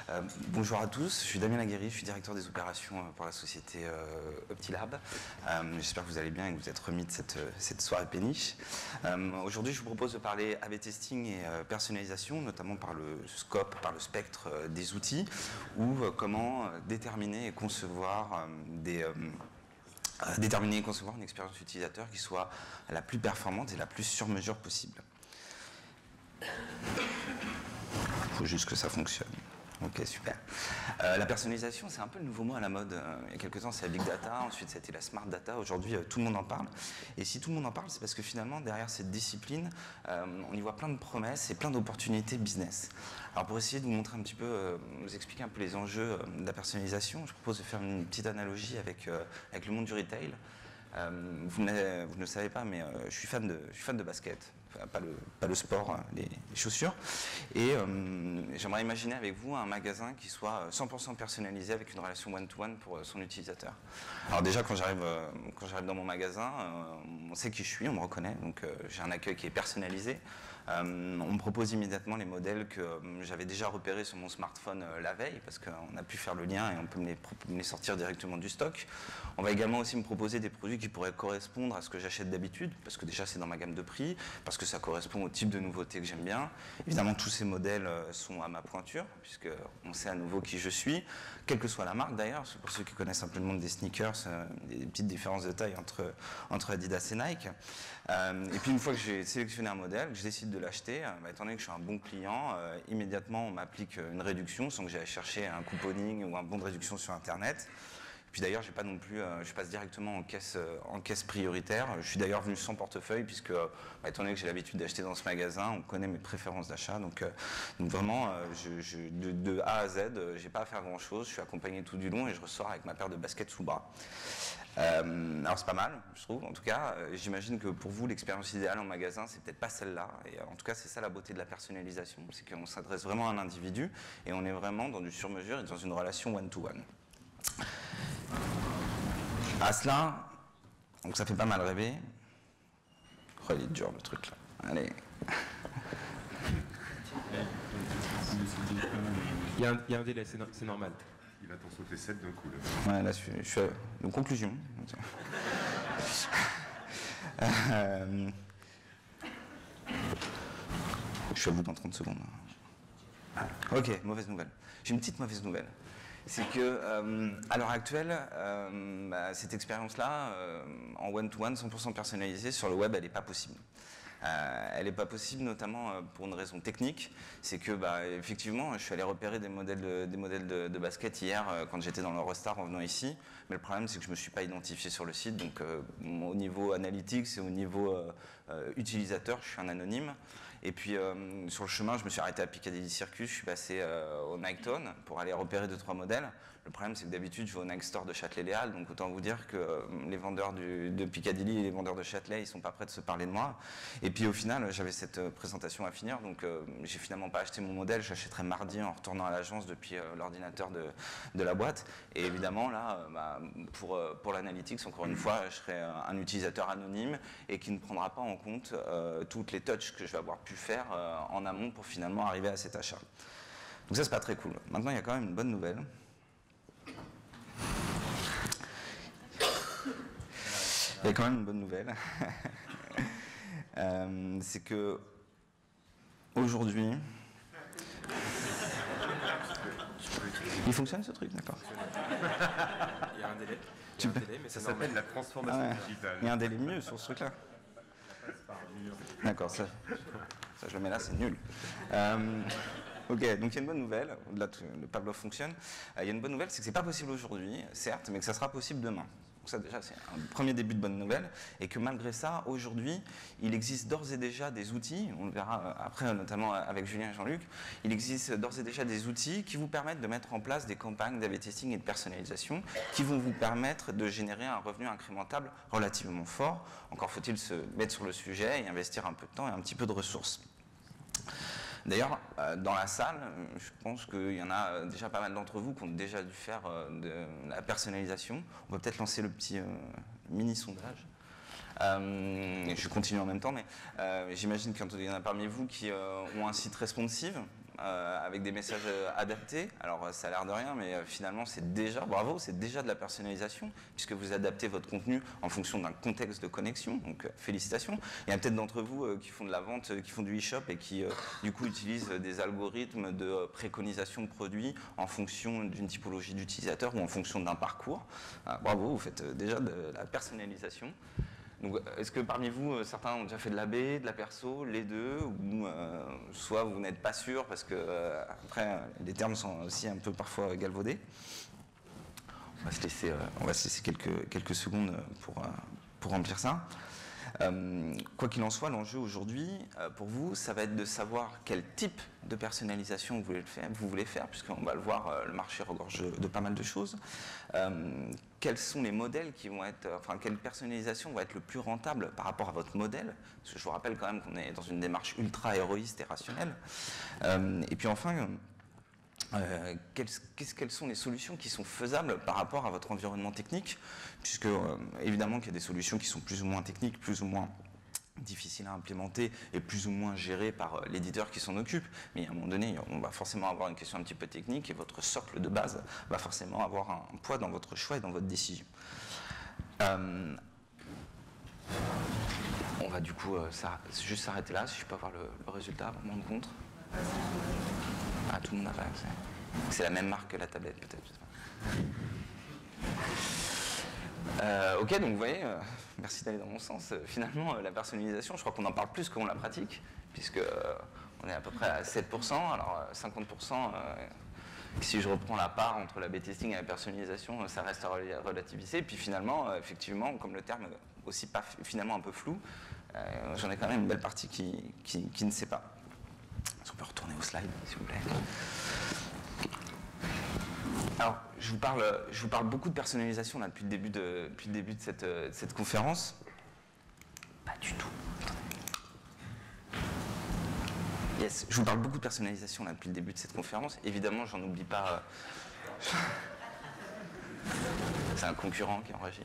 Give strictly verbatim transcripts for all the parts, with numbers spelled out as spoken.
Euh, bonjour à tous, je suis Damien Laguéry, je suis directeur des opérations pour la société euh, Optilab. Euh, J'espère que vous allez bien et que vous êtes remis de cette, cette soirée péniche. Euh, Aujourd'hui, je vous propose de parler A B testing et euh, personnalisation, notamment par le scope, par le spectre euh, des outils, ou euh, comment euh, déterminer et concevoir euh, des... Euh, déterminer et concevoir une expérience utilisateur qui soit la plus performante et la plus sur mesure possible. Il faut juste que ça fonctionne. Ok, super. Euh, la personnalisation, c'est un peu le nouveau mot à la mode. Euh, il y a quelques temps, c'est la big data, ensuite c'était la smart data. Aujourd'hui, euh, tout le monde en parle. Et si tout le monde en parle, c'est parce que finalement, derrière cette discipline, euh, on y voit plein de promesses et plein d'opportunités business. Alors pour essayer de vous montrer un petit peu, euh, vous expliquer un peu les enjeux euh, de la personnalisation, je propose de faire une petite analogie avec, euh, avec le monde du retail. Euh, vous, ne, vous ne le savez pas, mais euh, je suis fan de, je suis fan de basket. Enfin, pas, le, pas le sport, hein, les, les chaussures. Et euh, j'aimerais imaginer avec vous un magasin qui soit cent pour cent personnalisé avec une relation one-to-one pour son utilisateur. Alors déjà, quand j'arrive euh, quand j'arrive dans mon magasin, euh, on sait qui je suis, on me reconnaît, donc euh, j'ai un accueil qui est personnalisé. Euh, on me propose immédiatement les modèles que euh, j'avais déjà repérés sur mon smartphone euh, la veille, parce qu'on a pu faire le lien et on peut me les, me les sortir directement du stock. On va également aussi me proposer des produits qui pourraient correspondre à ce que j'achète d'habitude, parce que déjà c'est dans ma gamme de prix, parce que ça correspond au type de nouveauté que j'aime bien. Évidemment, tous ces modèles sont à ma pointure, puisqu'on sait à nouveau qui je suis, quelle que soit la marque d'ailleurs. Pour ceux qui connaissent un peu le monde des sneakers, euh, des petites différences de taille entre, entre Adidas et Nike. Euh, et puis une fois que j'ai sélectionné un modèle, que je décide de l'acheter, euh, bah, étant donné que je suis un bon client, euh, immédiatement on m'applique une réduction sans que j'aille chercher un couponing ou un bon de réduction sur Internet. Puis d'ailleurs, j'ai pas non plus, euh, je passe directement en caisse, euh, en caisse prioritaire. Je suis d'ailleurs venu sans portefeuille puisque, euh, bah, étant donné que j'ai l'habitude d'acheter dans ce magasin, on connaît mes préférences d'achat. Donc, euh, donc vraiment, euh, je, je, de, de A à Z, euh, j'ai pas à faire grand-chose. Je suis accompagné tout du long et je ressors avec ma paire de baskets sous le bras. Euh, alors c'est pas mal, je trouve. En tout cas, euh, j'imagine que pour vous, l'expérience idéale en magasin, c'est peut-être pas celle-là. Et euh, en tout cas, c'est ça la beauté de la personnalisation, c'est qu'on s'adresse vraiment à un individu et on est vraiment dans du sur-mesure et dans une relation one-to-one. À cela, donc ça fait pas mal rêver. Oh, il est dur le truc là. Allez. Il y a un, il y a un délai, c'est no, normal. Il va t'en sauter sept d'un coup là. Ouais, là je suis, je suis à... Donc conclusion. euh... Je suis à bout dans trente secondes. Ok, mauvaise nouvelle. J'ai une petite mauvaise nouvelle. C'est que euh, à l'heure actuelle, euh, bah, cette expérience-là, euh, en one-to-one, cent pour cent personnalisée, sur le web, elle n'est pas possible. Euh, elle n'est pas possible notamment euh, pour une raison technique, c'est que bah, effectivement, je suis allé repérer des modèles de, des modèles de, de basket hier euh, quand j'étais dans l'Eurostar en venant ici, mais le problème c'est que je ne me suis pas identifié sur le site, donc euh, au niveau analytics et au niveau euh, euh, utilisateur, je suis un anonyme. Et puis euh, sur le chemin, je me suis arrêté à Piccadilly Circus, je suis passé euh, au Niketown pour aller repérer deux trois modèles. Le problème c'est que d'habitude je vais au Nike Store de Châtelet-Léal, donc autant vous dire que euh, les vendeurs du, de Piccadilly et les vendeurs de Châtelet, ils sont pas prêts de se parler de moi. Et puis au final, j'avais cette euh, présentation à finir, donc euh, j'ai finalement pas acheté mon modèle, j'achèterai mardi en retournant à l'agence depuis euh, l'ordinateur de, de la boîte. Et évidemment là, euh, bah, pour, euh, pour l'analytics, encore une fois, je serai un utilisateur anonyme et qui ne prendra pas en compte euh, toutes les touches que je vais avoir pu faire euh, en amont pour finalement arriver à cet achat. Donc ça, c'est pas très cool. Maintenant, il y a quand même une bonne nouvelle. Il y a quand même une bonne nouvelle. euh, c'est que aujourd'hui, il fonctionne ce truc, d'accord. Il y a un délai. Tu Il y a un peux... délai, mais Ça c'est s'appelle normal. la transformation Ah ouais. digitale. Il y a un délai mieux sur ce truc-là. D'accord, ça, ça je le mets là, c'est nul. Euh, ok, donc il y a une bonne nouvelle, au-delà de le Pavlov fonctionne, euh, il y a une bonne nouvelle, c'est que c'est pas possible aujourd'hui, certes, mais que ça sera possible demain. Donc ça déjà c'est un premier début de bonne nouvelle, et que malgré ça, aujourd'hui, il existe d'ores et déjà des outils, on le verra après notamment avec Julien et Jean-Luc, il existe d'ores et déjà des outils qui vous permettent de mettre en place des campagnes d'A B testing et de personnalisation qui vont vous permettre de générer un revenu incrémentable relativement fort. Encore faut-il se mettre sur le sujet et investir un peu de temps et un petit peu de ressources. D'ailleurs, dans la salle, je pense qu'il y en a déjà pas mal d'entre vous qui ont déjà dû faire de la personnalisation. On peut peut-être lancer le petit euh, mini-sondage. Euh, je continue en même temps, mais euh, j'imagine qu'il y en a parmi vous qui euh, ont un site responsive. euh, avec des messages euh, adaptés. Alors ça a l'air de rien, mais euh, finalement c'est déjà, bravo, c'est déjà de la personnalisation, puisque vous adaptez votre contenu en fonction d'un contexte de connexion, donc euh, félicitations. Il y a peut-être d'entre vous euh, qui font de la vente, euh, qui font du e-shop et qui euh, du coup utilisent des algorithmes de euh, préconisation de produits en fonction d'une typologie d'utilisateur ou en fonction d'un parcours. Ah, bravo, vous faites euh, déjà de la personnalisation. Donc, est-ce que parmi vous, euh, certains ont déjà fait de l'A B, de la perso, les deux, ou euh, soit vous n'êtes pas sûr parce que euh, après les termes sont aussi un peu parfois galvaudés. On va se laisser, euh, on va se laisser quelques, quelques secondes pour, euh, pour remplir ça. Euh, quoi qu'il en soit, l'enjeu aujourd'hui, euh, pour vous, ça va être de savoir quel type de personnalisation vous voulez faire, vous voulez faire puisqu'on va le voir, euh, le marché regorge de pas mal de choses. Euh, quels sont les modèles qui vont être, enfin, quelle personnalisation va être le plus rentable par rapport à votre modèle? Parce que je vous rappelle quand même qu'on est dans une démarche ultra héroïste et rationnelle. Euh, et puis enfin, Euh, quelles, quelles sont les solutions qui sont faisables par rapport à votre environnement technique, puisque euh, évidemment qu'il y a des solutions qui sont plus ou moins techniques, plus ou moins difficiles à implémenter et plus ou moins gérées par euh, l'éditeur qui s'en occupe, mais à un moment donné on va forcément avoir une question un petit peu technique et votre socle de base va forcément avoir un, un poids dans votre choix et dans votre décision. Euh, on va du coup euh, ça, juste s'arrêter là, si je peux avoir le, le résultat, mon compte. Ah, tout le monde n'a pas accès. C'est la même marque que la tablette, peut-être. Euh, ok, donc vous voyez, euh, merci d'aller dans mon sens. Euh, finalement, euh, la personnalisation, je crois qu'on en parle plus qu'on la pratique, puisque euh, on est à peu près à sept pour cent. Alors, euh, cinquante pour cent, euh, si je reprends la part entre l'A B testing et la personnalisation, euh, ça reste à relativiser. Et puis finalement, euh, effectivement, comme le terme est aussi pas finalement un peu flou, euh, j'en ai quand même une belle partie qui, qui, qui ne sait pas. Si on peut retourner au slide, s'il vous plaît. Alors, je vous parle, je vous parle beaucoup de personnalisation là, depuis le début de, depuis le début de cette, de cette conférence. Pas du tout. Yes, je vous parle beaucoup de personnalisation là, depuis le début de cette conférence. Évidemment, j'en oublie pas. Euh... C'est un concurrent qui est en régie.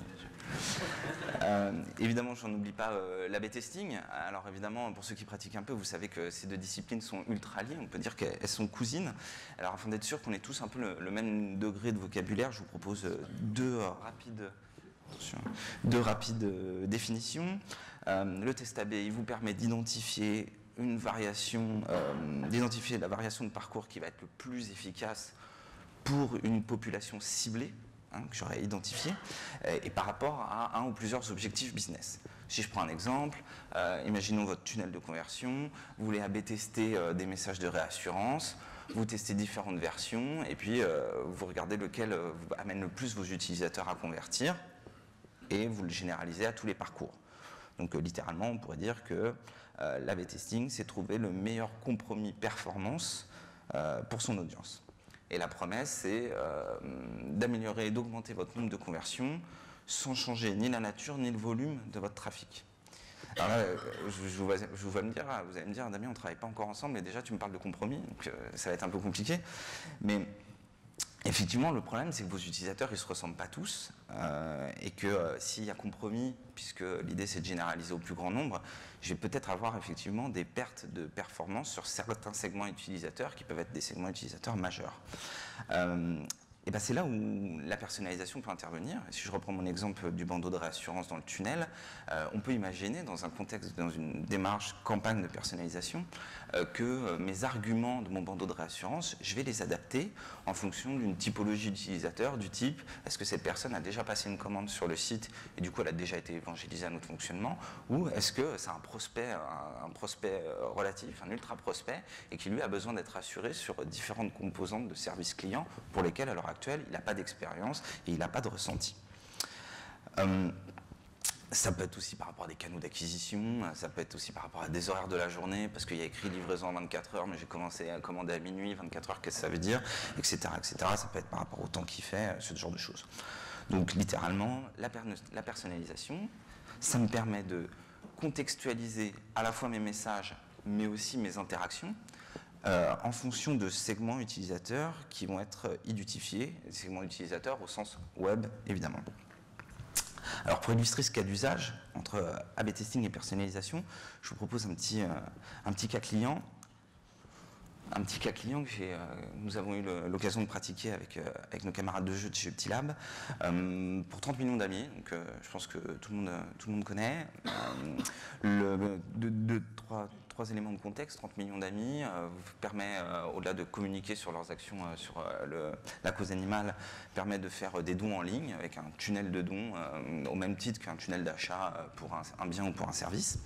Euh, évidemment, j'en oublie pas euh, l'A B testing. Alors évidemment, pour ceux qui pratiquent un peu, vous savez que ces deux disciplines sont ultra liées. On peut dire qu'elles sont cousines. Alors afin d'être sûr qu'on ait tous un peu le, le même degré de vocabulaire, je vous propose deux euh, rapides, attention, deux rapides euh, définitions. Euh, le test A B, il vous permet d'identifier une variation, euh, d'identifier la variation de parcours qui va être le plus efficace pour une population ciblée. Hein, que j'aurais identifié, euh, et par rapport à un ou plusieurs objectifs business. Si je prends un exemple, euh, imaginons votre tunnel de conversion, vous voulez A B tester euh, des messages de réassurance, vous testez différentes versions, et puis euh, vous regardez lequel euh, vous amène le plus vos utilisateurs à convertir, et vous le généralisez à tous les parcours. Donc euh, littéralement, on pourrait dire que euh, l'A B testing, c'est trouver le meilleur compromis performance euh, pour son audience. Et la promesse, c'est euh, d'améliorer et d'augmenter votre nombre de conversions sans changer ni la nature ni le volume de votre trafic. Alors là, je, je, vous, je vous vais me dire, vous allez me dire, Damien, on ne travaille pas encore ensemble, mais déjà tu me parles de compromis, donc euh, ça va être un peu compliqué. Mais effectivement, le problème, c'est que vos utilisateurs, ils ne se ressemblent pas tous, euh, et que euh, s'il y a compromis, puisque l'idée c'est de généraliser au plus grand nombre, je vais peut-être avoir effectivement des pertes de performance sur certains segments utilisateurs qui peuvent être des segments utilisateurs majeurs. Euh, et ben c'est là où la personnalisation peut intervenir. Si je reprends mon exemple du bandeau de réassurance dans le tunnel, euh, on peut imaginer dans un contexte, dans une démarche campagne de personnalisation, euh, que euh, mes arguments de mon bandeau de réassurance, je vais les adapter en fonction d'une typologie d'utilisateur, du type, est-ce que cette personne a déjà passé une commande sur le site et du coup elle a déjà été évangélisée à notre fonctionnement, ou est-ce que c'est un prospect, un, un prospect relatif, un ultra prospect, et qui lui a besoin d'être assuré sur différentes composantes de service client pour lesquelles à l'heure actuelle il n'a pas d'expérience et il n'a pas de ressenti. Euh, Ça peut être aussi par rapport à des canaux d'acquisition, ça peut être aussi par rapport à des horaires de la journée, parce qu'il y a écrit livraison en vingt-quatre heures, mais j'ai commencé à commander à minuit, vingt-quatre heures, qu'est-ce que ça veut dire, et cetera, et cetera. Ça peut être par rapport au temps qu'il fait, ce genre de choses. Donc littéralement, la, per la personnalisation, ça me permet de contextualiser à la fois mes messages, mais aussi mes interactions, euh, en fonction de segments utilisateurs qui vont être identifiés, segments utilisateurs au sens web, évidemment. Alors pour illustrer ce cas d'usage entre A B testing et personnalisation, je vous propose un petit, euh, un petit cas client. un petit cas client que j'ai, euh, nous avons eu l'occasion de pratiquer avec, euh, avec nos camarades de jeu de chez Petit Lab euh, pour trente millions d'amis. Donc, euh, je pense que tout le monde, tout le monde connaît. Euh, le, deux, deux, trois, trois éléments de contexte. trente millions d'amis euh, vous permet, euh, au-delà de communiquer sur leurs actions euh, sur euh, le, la cause animale, permet de faire euh, des dons en ligne avec un tunnel de dons euh, au même titre qu'un tunnel d'achat euh, pour un, un bien ou pour un service.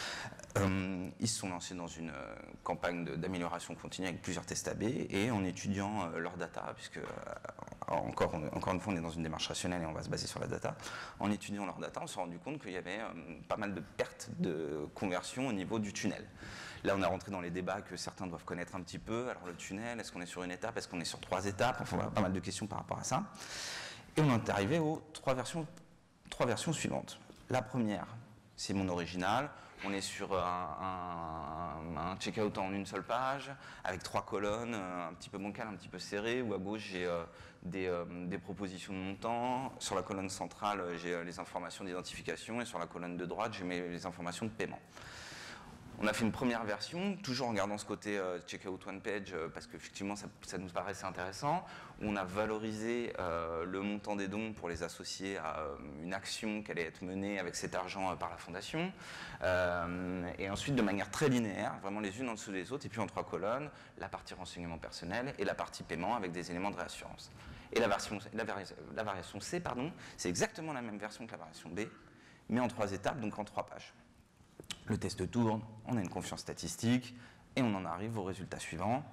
Euh, ils se sont lancés dans une euh, campagne d'amélioration continue avec plusieurs tests A B et en étudiant euh, leur data, puisque euh, encore, on, encore une fois on est dans une démarche rationnelle et on va se baser sur la data, en étudiant leur data on s'est rendu compte qu'il y avait euh, pas mal de pertes de conversion au niveau du tunnel. Là on est rentré dans les débats que certains doivent connaître un petit peu. Alors le tunnel, est-ce qu'on est sur une étape, est-ce qu'on est sur trois étapes, enfin voilà, pas mal de questions par rapport à ça. Et on est arrivé aux trois versions, trois versions suivantes. La première, c'est mon original. On est sur un, un, un check-out en une seule page, avec trois colonnes, un petit peu bancal, un petit peu serré, où à gauche j'ai euh, des, euh, des propositions de montant, sur la colonne centrale j'ai euh, les informations d'identification, et sur la colonne de droite j'ai mes, les informations de paiement. On a fait une première version, toujours en gardant ce côté euh, checkout one page, euh, parce qu'effectivement ça, ça nous paraissait intéressant, où on a valorisé euh, le montant des dons pour les associer à euh, une action qui allait être menée avec cet argent euh, par la fondation, euh, et ensuite de manière très linéaire, vraiment les unes en dessous des autres, et puis en trois colonnes, la partie renseignement personnel et la partie paiement avec des éléments de réassurance. Et la, version, la, vari, la variation C, pardon, c'est exactement la même version que la variation B, mais en trois étapes, donc en trois pages. Le test tourne, on a une confiance statistique et on en arrive au résultat suivant.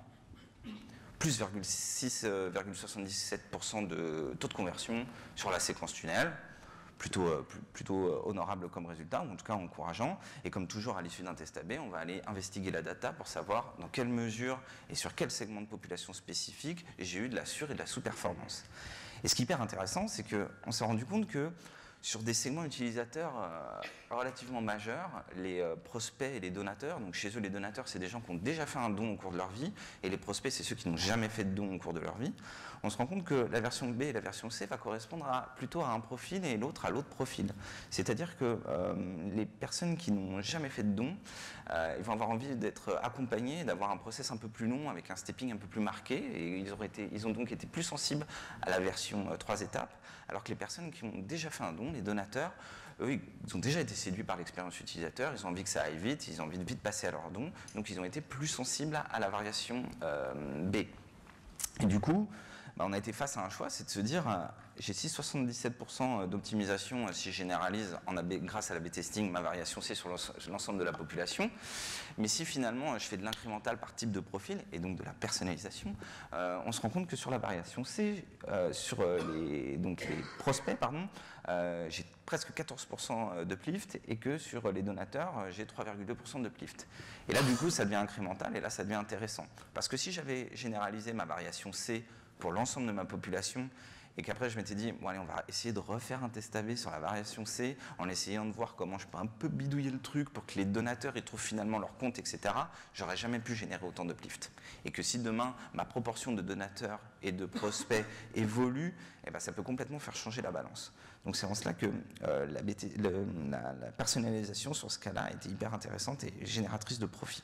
Plus six virgule soixante-dix-sept pour cent de taux de conversion sur la séquence tunnel. Plutôt, euh, plutôt honorable comme résultat, ou en tout cas encourageant. Et comme toujours à l'issue d'un test A B, on va aller investiguer la data pour savoir dans quelle mesure et sur quel segment de population spécifique j'ai eu de la sur- et de la sous-performance. Et ce qui est hyper intéressant, c'est qu'on s'est rendu compte que sur des segments utilisateurs euh, relativement majeurs, les euh, prospects et les donateurs, donc chez eux les donateurs c'est des gens qui ont déjà fait un don au cours de leur vie, et les prospects c'est ceux qui n'ont jamais fait de don au cours de leur vie, on se rend compte que la version B et la version C va correspondre à, plutôt à un profil et l'autre à l'autre profil. C'est-à-dire que euh, les personnes qui n'ont jamais fait de don, euh, ils vont avoir envie d'être accompagnés, d'avoir un process un peu plus long, avec un stepping un peu plus marqué, et ils, auraient été, ils ont donc été plus sensibles à la version euh, trois étapes, alors que les personnes qui ont déjà fait un don, les donateurs, eux, ils ont déjà été séduits par l'expérience utilisateur, ils ont envie que ça aille vite, ils ont envie de vite passer à leur don, donc ils ont été plus sensibles à la variation euh, B. Et du coup, bah, on a été face à un choix, c'est de se dire, euh, j'ai six virgule soixante-dix-sept pour cent d'optimisation euh, si je généralise en A B, grâce à l'A B testing ma variation C sur l'ensemble de la population, mais si finalement je fais de l'incrémental par type de profil et donc de la personnalisation, euh, on se rend compte que sur la variation C, euh, sur euh, les, donc les prospects, pardon, euh, j'ai presque quatorze pour cent d'uplift et que sur les donateurs, j'ai trois virgule deux pour cent d'uplift. Et là, du coup, ça devient incrémental et là, ça devient intéressant. Parce que si j'avais généralisé ma variation C pour l'ensemble de ma population et qu'après je m'étais dit, bon allez, on va essayer de refaire un test A B sur la variation C en essayant de voir comment je peux un peu bidouiller le truc pour que les donateurs y trouvent finalement leur compte, et cetera, j'aurais jamais pu générer autant d'uplift. Et que si demain, ma proportion de donateurs et de prospects évolue, eh ben, ça peut complètement faire changer la balance. Donc c'est en cela que euh, la, B T, le, la, la personnalisation sur ce cas-là a été hyper intéressante et génératrice de profit.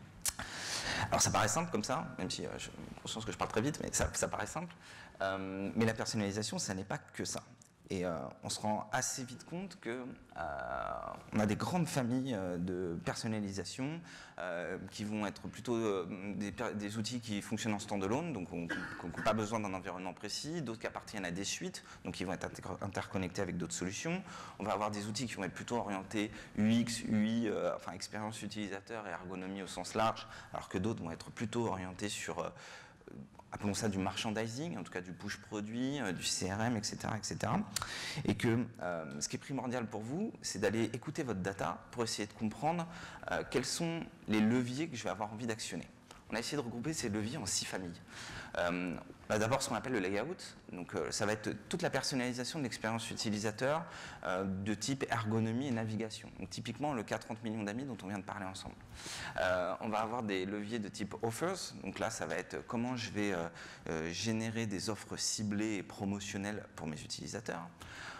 Alors ça paraît simple comme ça, même si euh, j'ai conscience que je parle très vite, mais ça, ça paraît simple. Euh, mais la personnalisation, ça n'est pas que ça. Et euh, on se rend assez vite compte qu'on euh, a des grandes familles euh, de personnalisation euh, qui vont être plutôt euh, des, des outils qui fonctionnent en standalone, donc on n'a pas besoin d'un environnement précis, d'autres qui appartiennent à des suites, donc qui vont être interconnectés avec d'autres solutions. On va avoir des outils qui vont être plutôt orientés U X, U I, euh, enfin expérience utilisateur et ergonomie au sens large, alors que d'autres vont être plutôt orientés sur... Euh, appelons ça du merchandising, en tout cas du push produit, euh, du C R M, et cetera, et cetera. Et que euh, ce qui est primordial pour vous, c'est d'aller écouter votre data pour essayer de comprendre euh, quels sont les leviers que je vais avoir envie d'actionner. On a essayé de regrouper ces leviers en six familles. Euh, bah D'abord, ce qu'on appelle le layout. Donc, euh, ça va être toute la personnalisation de l'expérience utilisateur euh, de type ergonomie et navigation. Donc, typiquement, le cas trente millions d'amis dont on vient de parler ensemble. Euh, on va avoir des leviers de type offers. Donc là, ça va être comment je vais euh, euh, générer des offres ciblées et promotionnelles pour mes utilisateurs.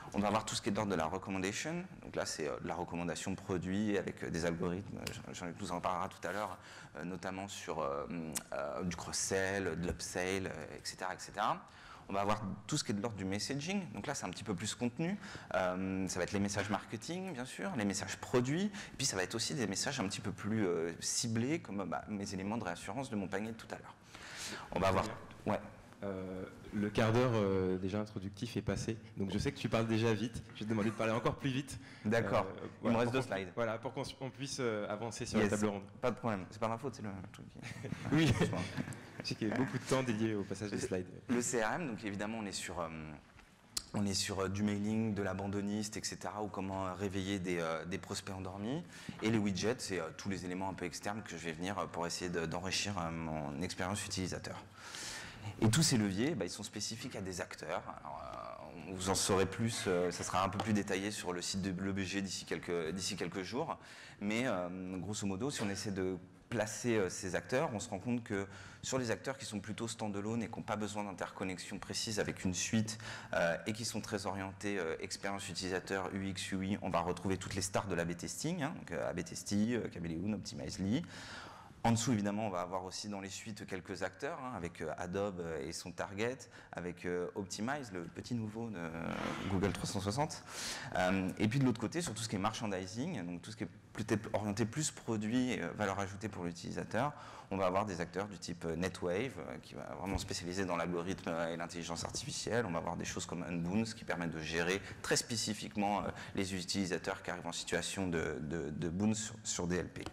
On va avoir tout ce qui est de l'ordre de la recommendation. Donc là, c'est euh, de la recommandation produit avec euh, des algorithmes. Jean-Luc nous en parlera tout à l'heure, euh, notamment sur euh, euh, du cross-sell, de l'upsell, euh, et cetera, et cetera. On va avoir tout ce qui est de l'ordre du messaging. Donc là, c'est un petit peu plus contenu. Euh, ça va être les messages marketing, bien sûr, les messages produits. Et puis, ça va être aussi des messages un petit peu plus euh, ciblés, comme bah, mes éléments de réassurance de mon panier de tout à l'heure. On va avoir... Ouais. Euh, le quart d'heure euh, déjà introductif est passé, donc je sais que tu parles déjà vite. Je vais te demander de parler encore plus vite. D'accord. Euh, Il voilà, me reste deux slides. Voilà, pour qu'on puisse euh, avancer sur yes. la table ronde. Pas de problème. C'est pas ma faute, c'est le truc. Oui. Je sais qu'il y a beaucoup de temps dédié au passage des slides. Le C R M, donc évidemment, on est sur, euh, on est sur euh, du mailing, de l'abandonniste, et cetera, ou comment euh, réveiller des, euh, des prospects endormis. Et les widgets, c'est euh, tous les éléments un peu externes que je vais venir euh, pour essayer d'enrichir euh, mon expérience utilisateur. Et tous ces leviers, bah, ils sont spécifiques à des acteurs. Alors, euh, vous en saurez plus, euh, ça sera un peu plus détaillé sur le site de l'E B G d'ici quelques, d'ici quelques jours. Mais euh, grosso modo, si on essaie de placer euh, ces acteurs, on se rend compte que sur les acteurs qui sont plutôt stand-alone et qui n'ont pas besoin d'interconnexion précise avec une suite euh, et qui sont très orientés euh, expérience utilisateur, U X, U I, on va retrouver toutes les stars de l'A B testing, hein, donc A B Testy, euh, Chameleon, Optimizely. En dessous, évidemment, on va avoir aussi dans les suites quelques acteurs, hein, avec euh, Adobe et son Target, avec euh, Optimize, le petit nouveau de euh, Google trois cent soixante. Euh, et puis de l'autre côté, sur tout ce qui est merchandising, donc tout ce qui est peut-être orienté plus produit et euh, valeur ajoutée pour l'utilisateur, on va avoir des acteurs du type euh, NetWave, euh, qui va vraiment spécialiser dans l'algorithme et l'intelligence artificielle. On va avoir des choses comme Unbounce, qui permettent de gérer très spécifiquement euh, les utilisateurs qui arrivent en situation de, de, de bounce sur, sur D L P.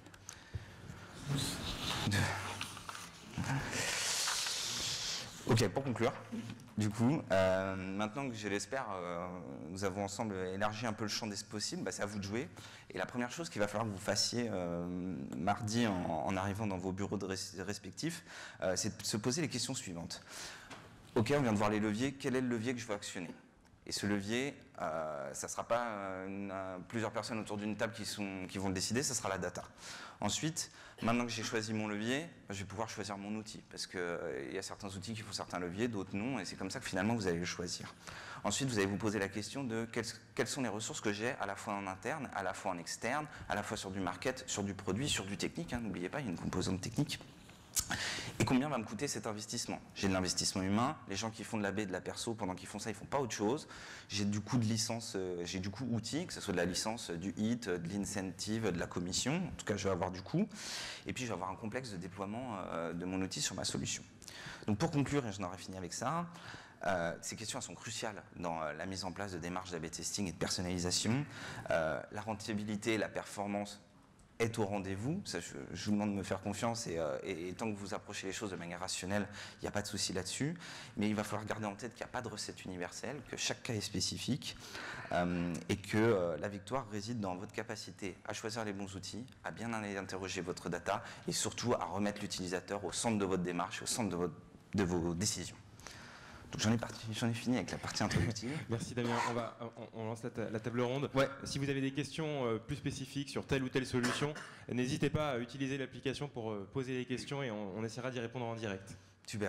Ok, pour conclure, du coup, euh, maintenant que je l'espère, euh, nous avons ensemble élargi un peu le champ des possibles, bah, c'est à vous de jouer. Et la première chose qu'il va falloir que vous fassiez euh, mardi en, en arrivant dans vos bureaux de res respectifs, euh, c'est de se poser les questions suivantes. Ok, on vient de voir les leviers, quel est le levier que je veux actionner ? Et ce levier, euh, ça ne sera pas euh, une, euh, plusieurs personnes autour d'une table qui, sont, qui vont le décider, ça sera la data. Ensuite, maintenant que j'ai choisi mon levier, je vais pouvoir choisir mon outil. Parce qu'il euh, y a certains outils qui font certains leviers, d'autres non, et c'est comme ça que finalement vous allez le choisir. Ensuite, vous allez vous poser la question de quelles, quelles sont les ressources que j'ai à la fois en interne, à la fois en externe, à la fois sur du market, sur du produit, sur du technique. Hein, n'oubliez pas, il y a une composante technique. Et combien va me coûter cet investissement? J'ai de l'investissement humain, les gens qui font de la B et de la perso, pendant qu'ils font ça, ils ne font pas autre chose. J'ai du coût de licence, euh, j'ai du coût outil, que ce soit de la licence, du hit, de l'incentive, de la commission. En tout cas, je vais avoir du coût. Et puis, je vais avoir un complexe de déploiement euh, de mon outil sur ma solution. Donc, pour conclure, et j'en aurai fini avec ça, Euh, ces questions elles sont cruciales dans euh, la mise en place de démarches d'A B testing et de personnalisation. Euh, la rentabilité, la performance est au rendez-vous. Ça, je, je vous demande de me faire confiance et, euh, et, et tant que vous approchez les choses de manière rationnelle, il n'y a pas de souci là-dessus. Mais il va falloir garder en tête qu'il n'y a pas de recette universelle, que chaque cas est spécifique euh, et que euh, la victoire réside dans votre capacité à choisir les bons outils, à bien aller interroger votre data et surtout à remettre l'utilisateur au centre de votre démarche, au centre de, votre, de vos décisions. J'en ai, j'en ai fini avec la partie introductive. Merci Damien. On, va, on, on lance la, ta, la table ronde. Ouais. Si vous avez des questions euh, plus spécifiques sur telle ou telle solution, n'hésitez pas à utiliser l'application pour euh, poser les questions et on, on essaiera d'y répondre en direct. Super.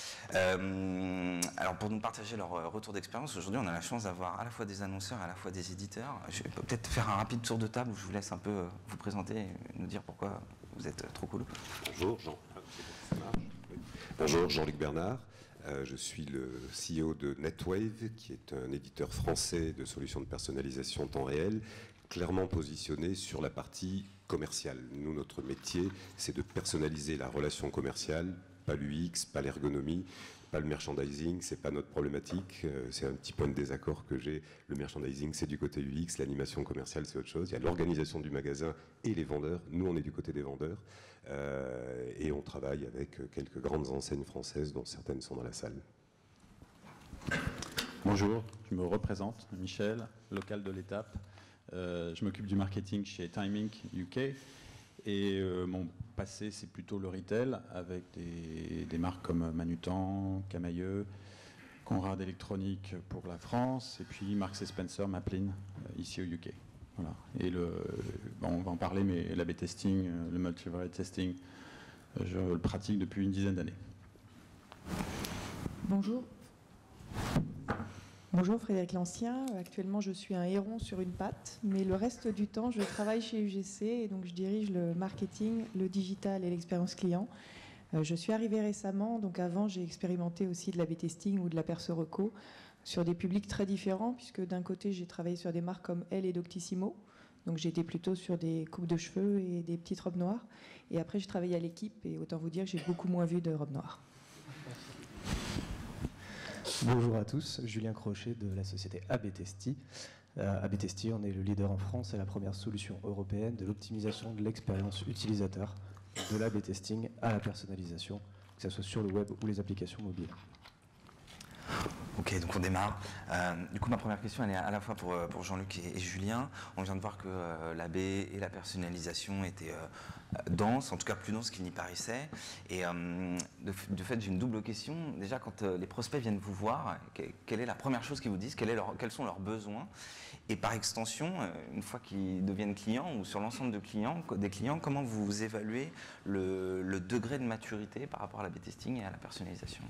Euh, alors pour nous partager leur retour d'expérience, aujourd'hui on a la chance d'avoir à la fois des annonceurs et à la fois des éditeurs. Je vais peut-être faire un rapide tour de table où je vous laisse un peu vous présenter et nous dire pourquoi vous êtes trop cool. Bonjour, Jean. Ça marche. Oui. Bonjour, Jean-Luc Bernard. Euh, je suis le C E O de NetWave, qui est un éditeur français de solutions de personnalisation temps réel, clairement positionné sur la partie commerciale. Nous, notre métier, c'est de personnaliser la relation commerciale, pas l'U X, pas l'ergonomie, pas le merchandising, c'est pas notre problématique. Euh, c'est un petit point de désaccord que j'ai. Le merchandising, c'est du côté U X, l'animation commerciale, c'est autre chose. Il y a l'organisation du magasin et les vendeurs. Nous, on est du côté des vendeurs. Euh, et on travaille avec quelques grandes enseignes françaises, dont certaines sont dans la salle. Bonjour, je me représente, Michel, local de l'étape. Euh, je m'occupe du marketing chez Timing U K. Et euh, mon passé, c'est plutôt le retail, avec des, des marques comme Manutan, Camailleux, Conrad Electronic pour la France, et puis Marks and Spencer, Maplin, euh, ici au U K. Voilà. Et le, bon, on va en parler, mais l'A B testing, le multivariate testing, je le pratique depuis une dizaine d'années. Bonjour. Bonjour, Frédéric Lancien. Actuellement, je suis un héron sur une patte, mais le reste du temps, je travaille chez U G C et donc je dirige le marketing, le digital et l'expérience client. Euh, je suis arrivée récemment, donc avant, j'ai expérimenté aussi de l'A B testing ou de la perce reco sur des publics très différents, puisque d'un côté, j'ai travaillé sur des marques comme Elle et Doctissimo, donc j'étais plutôt sur des coupes de cheveux et des petites robes noires. Et après, j'ai travaillé à l'équipe et autant vous dire que j'ai beaucoup moins vu de robes noires. Bonjour à tous, Julien Crochet de la société A B Testy. Euh, A B Testy, on est le leader en France et la première solution européenne de l'optimisation de l'expérience utilisateur, de l'A B testing à la personnalisation, que ce soit sur le web ou les applications mobiles. Ok, donc on démarre. Euh, du coup, ma première question, elle est à la fois pour, pour Jean-Luc et, et Julien. On vient de voir que euh, l'A B et la personnalisation étaient euh, denses, en tout cas plus denses qu'il n'y paraissait. Et euh, de, de fait, j'ai une double question. Déjà, quand euh, les prospects viennent vous voir, que, quelle est la première chose qu'ils vous disent? Quel est leur, quels sont leurs besoins? Et par extension, euh, une fois qu'ils deviennent clients ou sur l'ensemble de clients, des clients, comment vous évaluez le, le degré de maturité par rapport à l'A B testing et à la personnalisation?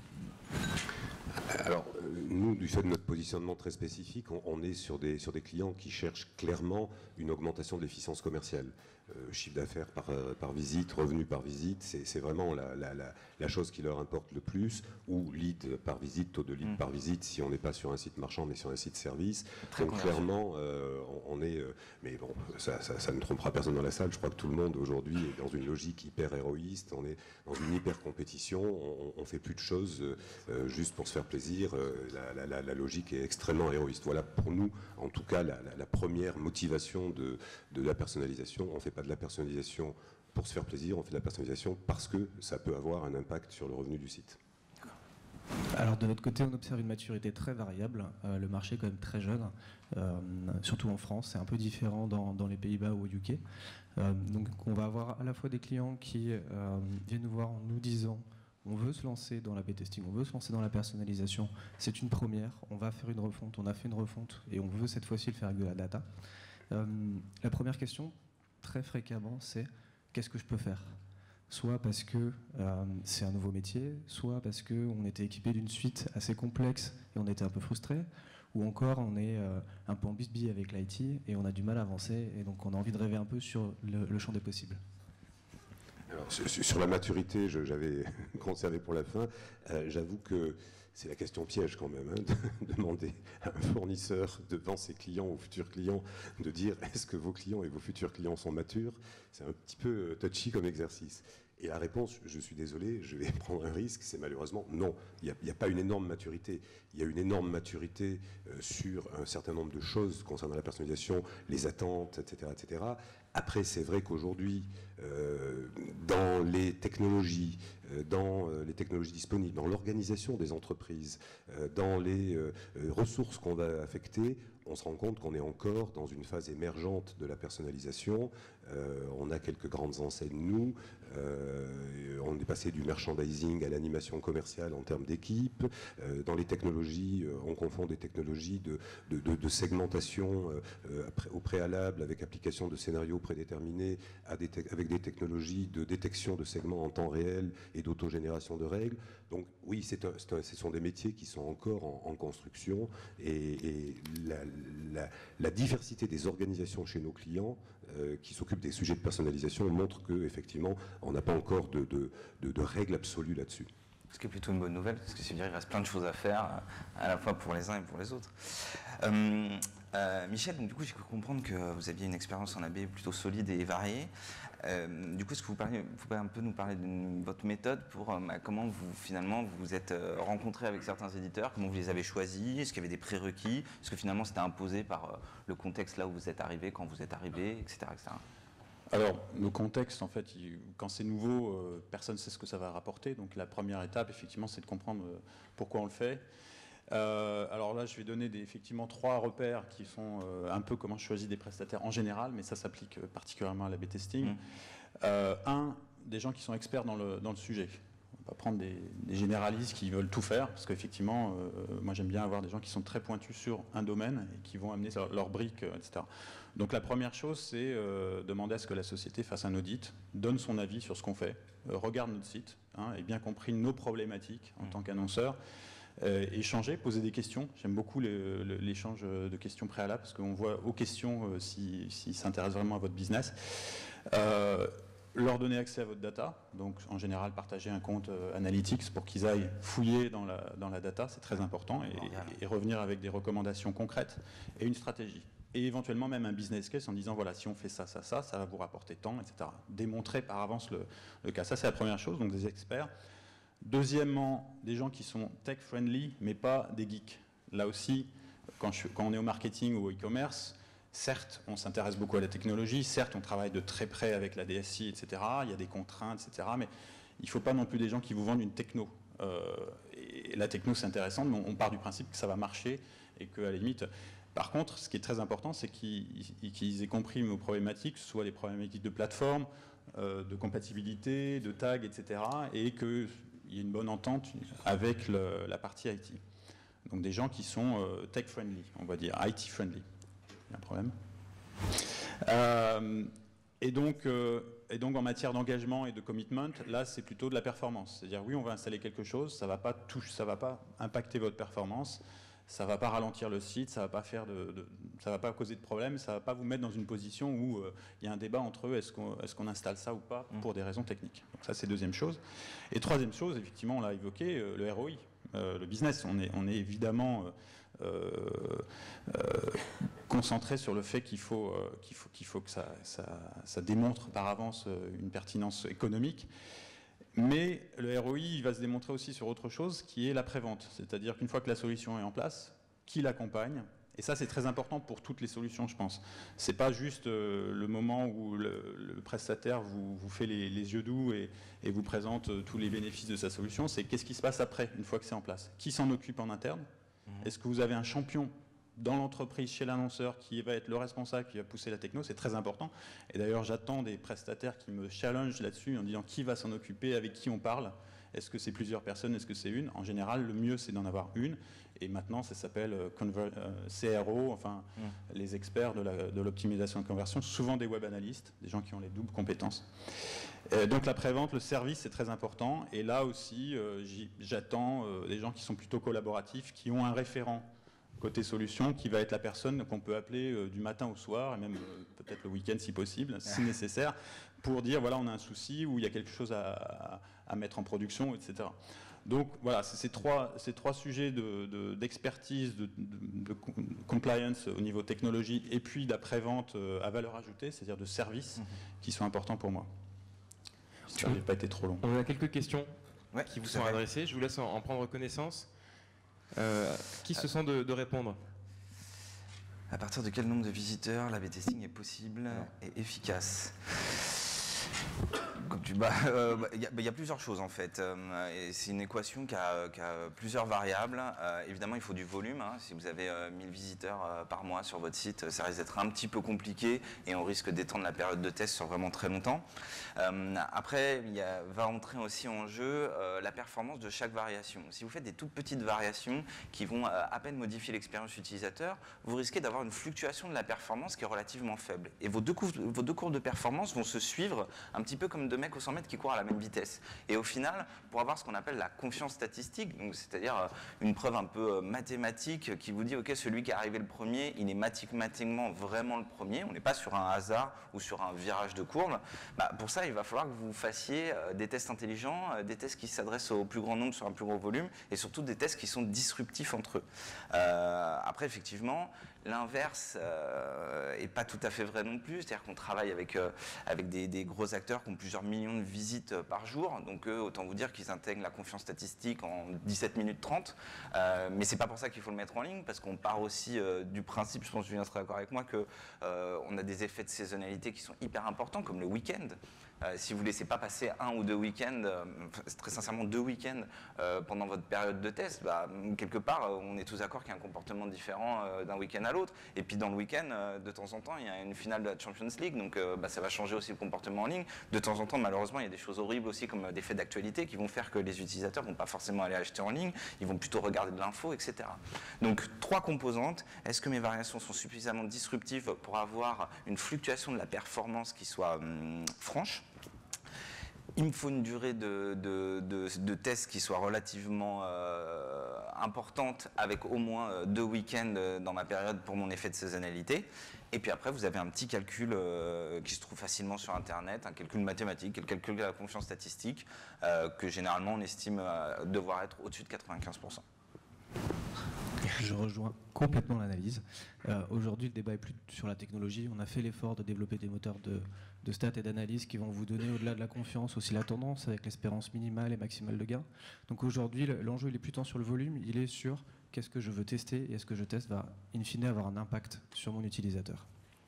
Alors, nous, du fait de notre positionnement très spécifique, on, on est sur des, sur des clients qui cherchent clairement une augmentation de l'efficience commerciale. Euh, chiffre d'affaires par, par visite, revenu par visite, c'est vraiment la, la, la, la chose qui leur importe le plus, ou lead par visite, taux de lead mmh. par visite, si on n'est pas sur un site marchand, mais sur un site service. Très Donc clairement, euh, on, on est... Euh, mais bon, ça, ça, ça ne trompera personne dans la salle, je crois que tout le monde aujourd'hui est dans une logique hyper héroïste, on est dans une hyper compétition, on ne fait plus de choses euh, juste pour se faire plaisir, euh, la, la, la logique est extrêmement héroïste. Voilà pour nous, en tout cas, la, la, la première motivation de, de la personnalisation. On ne fait pas de la personnalisation pour se faire plaisir, on fait de la personnalisation parce que ça peut avoir un impact sur le revenu du site. Alors de notre côté, on observe une maturité très variable. Euh, le marché est quand même très jeune, euh, surtout en France. C'est un peu différent dans, dans les Pays-Bas ou au U K. Euh, donc on va avoir à la fois des clients qui euh, viennent nous voir en nous disant on veut se lancer dans l'A B testing, on veut se lancer dans la personnalisation. C'est une première, on va faire une refonte, on a fait une refonte et on veut cette fois-ci le faire avec de la data. Euh, la première question, très fréquemment, c'est qu'est-ce que je peux faire? Soit parce que euh, c'est un nouveau métier, soit parce qu'on était équipé d'une suite assez complexe et on était un peu frustré, ou encore on est euh, un peu en bisbille avec l'I T et on a du mal à avancer et donc on a envie de rêver un peu sur le, le champ des possibles. Alors, sur la maturité, j'avais conservé pour la fin, euh, j'avoue que c'est la question piège quand même, hein, de demander à un fournisseur devant ses clients ou futurs clients de dire est-ce que vos clients et vos futurs clients sont matures? C'est un petit peu touchy comme exercice. Et la réponse, je suis désolé, je vais prendre un risque, c'est malheureusement non. Il n'y a, a pas une énorme maturité. Il y a une énorme maturité euh, sur un certain nombre de choses concernant la personnalisation, les attentes, et cetera, et cetera. Après, c'est vrai qu'aujourd'hui, euh, dans les technologies, euh, dans euh, les technologies disponibles, dans l'organisation des entreprises, euh, dans les euh, ressources qu'on va affecter, on se rend compte qu'on est encore dans une phase émergente de la personnalisation. Euh, on a quelques grandes enseignes, nous. Euh, on est passé du merchandising à l'animation commerciale en termes d'équipe. Euh, dans les technologies, euh, on confond des technologies de, de, de, de segmentation euh, au préalable avec application de scénarios prédéterminés à des avec des technologies de détection de segments en temps réel et d'autogénération de règles. Donc oui, c'est un, un, ce sont des métiers qui sont encore en, en construction et, et la, la, la diversité des organisations chez nos clients euh, qui s'occupent des sujets de personnalisation montre qu'effectivement, on n'a pas encore de, de, de, de règles absolues là-dessus. Ce qui est plutôt une bonne nouvelle, parce que c'est dire qu'il reste plein de choses à faire, à la fois pour les uns et pour les autres. Euh, euh, Michel, donc, du coup, j'ai cru comprendre que vous aviez une expérience en A B plutôt solide et variée. Euh, du coup, est-ce que vous, parlez, vous pouvez un peu nous parler de votre méthode pour euh, comment vous, finalement, vous vous êtes euh, rencontré avec certains éditeurs, comment vous les avez choisis, est-ce qu'il y avait des prérequis, est-ce que finalement c'était imposé par euh, le contexte là où vous êtes arrivé, quand vous êtes arrivé, et cetera, et cetera. Alors, le contexte, en fait, il, quand c'est nouveau, euh, personne ne sait ce que ça va rapporter. Donc, la première étape, effectivement, c'est de comprendre euh, pourquoi on le fait. Euh, alors là, je vais donner des, effectivement trois repères qui sont euh, un peu comment je choisis des prestataires en général, mais ça s'applique euh, particulièrement à l'A B testing. Mmh. Euh, un, des gens qui sont experts dans le, dans le sujet. On va prendre des, des généralistes qui veulent tout faire, parce qu'effectivement, euh, moi j'aime bien avoir des gens qui sont très pointus sur un domaine et qui vont amener leurs leur briques, euh, et cetera. Donc la première chose, c'est euh, demander à ce que la société fasse un audit, donne son avis sur ce qu'on fait, euh, regarde notre site, hein, et bien compris nos problématiques en mmh. tant qu'annonceur. Euh, échanger, poser des questions. J'aime beaucoup l'échange de questions préalables parce qu'on voit aux questions euh, s'ils si, si s'intéressent vraiment à votre business. Euh, leur donner accès à votre data, donc en général partager un compte euh, Analytics pour qu'ils aillent fouiller dans la, dans la data, c'est très important, et, et, et revenir avec des recommandations concrètes et une stratégie. Et éventuellement même un business case en disant voilà, si on fait ça, ça, ça, ça va vous rapporter tant, et cetera. Démontrer par avance le, le cas. Ça, c'est la première chose, donc des experts. Deuxièmement, des gens qui sont tech-friendly, mais pas des geeks. Là aussi, quand, je, quand on est au marketing ou au e-commerce, certes, on s'intéresse beaucoup à la technologie, certes, on travaille de très près avec la D S I, et cetera. Il y a des contraintes, et cetera. Mais il ne faut pas non plus des gens qui vous vendent une techno. Euh, et la techno, c'est intéressant, mais on part du principe que ça va marcher et qu'à la limite... Par contre, ce qui est très important, c'est qu'ils qu'ils aient compris nos problématiques, soit les problématiques de plateforme, euh, de compatibilité, de tag, et cetera, et qu'il y ait une bonne entente avec le, la partie I T. Donc des gens qui sont euh, tech-friendly, on va dire, I T-friendly. Il y a un problème. Euh, et, donc, euh, et donc en matière d'engagement et de commitment, là c'est plutôt de la performance. C'est-à-dire oui, on va installer quelque chose, ça ne va pas toucher, ça va pas impacter votre performance, ça ne va pas ralentir le site, ça ne va pas faire de, de, ça va pas causer de problème, ça ne va pas vous mettre dans une position où euh, il y a un débat entre eux, est-ce qu'on est-ce qu'on installe ça ou pas pour des raisons techniques. Donc ça c'est deuxième chose. Et troisième chose, effectivement on l'a évoqué, euh, le R O I, euh, le business. On est, on est évidemment euh, euh, concentré sur le fait qu'il faut, euh, qu'il faut, qu'il faut que ça, ça, ça démontre par avance une pertinence économique. Mais le R O I il va se démontrer aussi sur autre chose qui est la prévente. C'est-à-dire qu'une fois que la solution est en place, qui l'accompagne? Et ça, c'est très important pour toutes les solutions, je pense. Ce n'est pas juste euh, le moment où le, le prestataire vous, vous fait les, les yeux doux et, et vous présente euh, tous les bénéfices de sa solution. C'est qu'est-ce qui se passe après, une fois que c'est en place? Qui s'en occupe en interne? Est-ce que vous avez un champion dans l'entreprise, chez l'annonceur, qui va être le responsable, qui va pousser la techno? C'est très important. Et d'ailleurs, j'attends des prestataires qui me challengent là-dessus en disant qui va s'en occuper, avec qui on parle. Est-ce que c'est plusieurs personnes, est-ce que c'est une? En général, le mieux, c'est d'en avoir une. Et maintenant, ça s'appelle euh, C R O, enfin, mmh. les experts de l'optimisation de, de conversion, souvent des web analystes, des gens qui ont les doubles compétences. Euh, donc la prévente, le service, c'est très important. Et là aussi, euh, j'attends euh, des gens qui sont plutôt collaboratifs, qui ont un référent côté solution, qui va être la personne qu'on peut appeler euh, du matin au soir, et même euh, peut-être le week-end si possible, si nécessaire, pour dire voilà, on a un souci ou il y a quelque chose à, à, à mettre en production, et cetera. Donc voilà, c'est ces trois, ces trois sujets d'expertise, de, de, de, de compliance au niveau technologie, et puis d'après-vente euh, à valeur ajoutée, c'est-à-dire de services, mmh. qui sont importants pour moi. Ça n'a pas été trop long. On a quelques questions ouais, qui vous sont adressées, je vous laisse en, en prendre connaissance. Euh, qui se sent de, de répondre? À partir de quel nombre de visiteurs l'A B testing est possible non. et efficace? Comme tu, bah, euh, bah, y, a, bah, y a plusieurs choses en fait. Euh, c'est une équation qui a, qui a plusieurs variables. Euh, évidemment, il faut du volume. Hein. Si vous avez euh, mille visiteurs euh, par mois sur votre site, ça risque d'être un petit peu compliqué et on risque d'étendre la période de test sur vraiment très longtemps. Euh, après, il y a, va entrer aussi en jeu euh, la performance de chaque variation. Si vous faites des toutes petites variations qui vont euh, à peine modifier l'expérience utilisateur, vous risquez d'avoir une fluctuation de la performance qui est relativement faible. Et vos deux, courbes, vos deux courbes de performance vont se suivre un petit peu comme deux mecs au cent mètres qui courent à la même vitesse. Et au final, pour avoir ce qu'on appelle la confiance statistique, c'est-à-dire une preuve un peu mathématique qui vous dit ok, celui qui est arrivé le premier, il est mathématiquement vraiment le premier, on n'est pas sur un hasard ou sur un virage de courbe, bah, pour ça il va falloir que vous fassiez des tests intelligents, des tests qui s'adressent au plus grand nombre sur un plus gros volume et surtout des tests qui sont disruptifs entre eux. Euh, après effectivement, l'inverse euh, est pas tout à fait vrai non plus, c'est-à-dire qu'on travaille avec, euh, avec des, des gros acteurs qui ont plusieurs millions de visites par jour, donc eux, autant vous dire qu'ils intègrent la confiance statistique en dix-sept minutes trente, euh, mais c'est pas pour ça qu'il faut le mettre en ligne, parce qu'on part aussi euh, du principe, je pense que Julien sera d'accord avec moi, qu'on euh, a des effets de saisonnalité qui sont hyper importants, comme le week-end. Euh, si vous ne laissez pas passer un ou deux week-ends, euh, très sincèrement deux week-ends euh, pendant votre période de test, bah, quelque part, on est tous d'accord qu'il y a un comportement différent euh, d'un week-end à l'autre. Et puis dans le week-end, euh, de temps en temps, il y a une finale de la Champions League, donc euh, bah, ça va changer aussi le comportement en ligne. De temps en temps, malheureusement, il y a des choses horribles aussi, comme des faits d'actualité, qui vont faire que les utilisateurs ne vont pas forcément aller acheter en ligne, ils vont plutôt regarder de l'info, et cetera. Donc trois composantes. Est-ce que mes variations sont suffisamment disruptives pour avoir une fluctuation de la performance qui soit hum, franche ? il me faut une durée de, de, de, de test qui soit relativement euh, importante, avec au moins euh, deux week-ends dans ma période pour mon effet de saisonnalité. Et puis après, vous avez un petit calcul euh, qui se trouve facilement sur Internet, un calcul mathématique, le calcul de la confiance statistique, euh, que généralement on estime euh, devoir être au-dessus de quatre-vingt-quinze pour cent. Je rejoins complètement l'analyse. Euh, Aujourd'hui, le débat est plus sur la technologie. On a fait l'effort de développer des moteurs de, de stats et d'analyse qui vont vous donner, au-delà de la confiance, aussi la tendance avec l'espérance minimale et maximale de gain. Donc aujourd'hui, l'enjeu, il est plus tant sur le volume, il est sur qu'est-ce que je veux tester et est-ce que je teste va, in fine, avoir un impact sur mon utilisateur.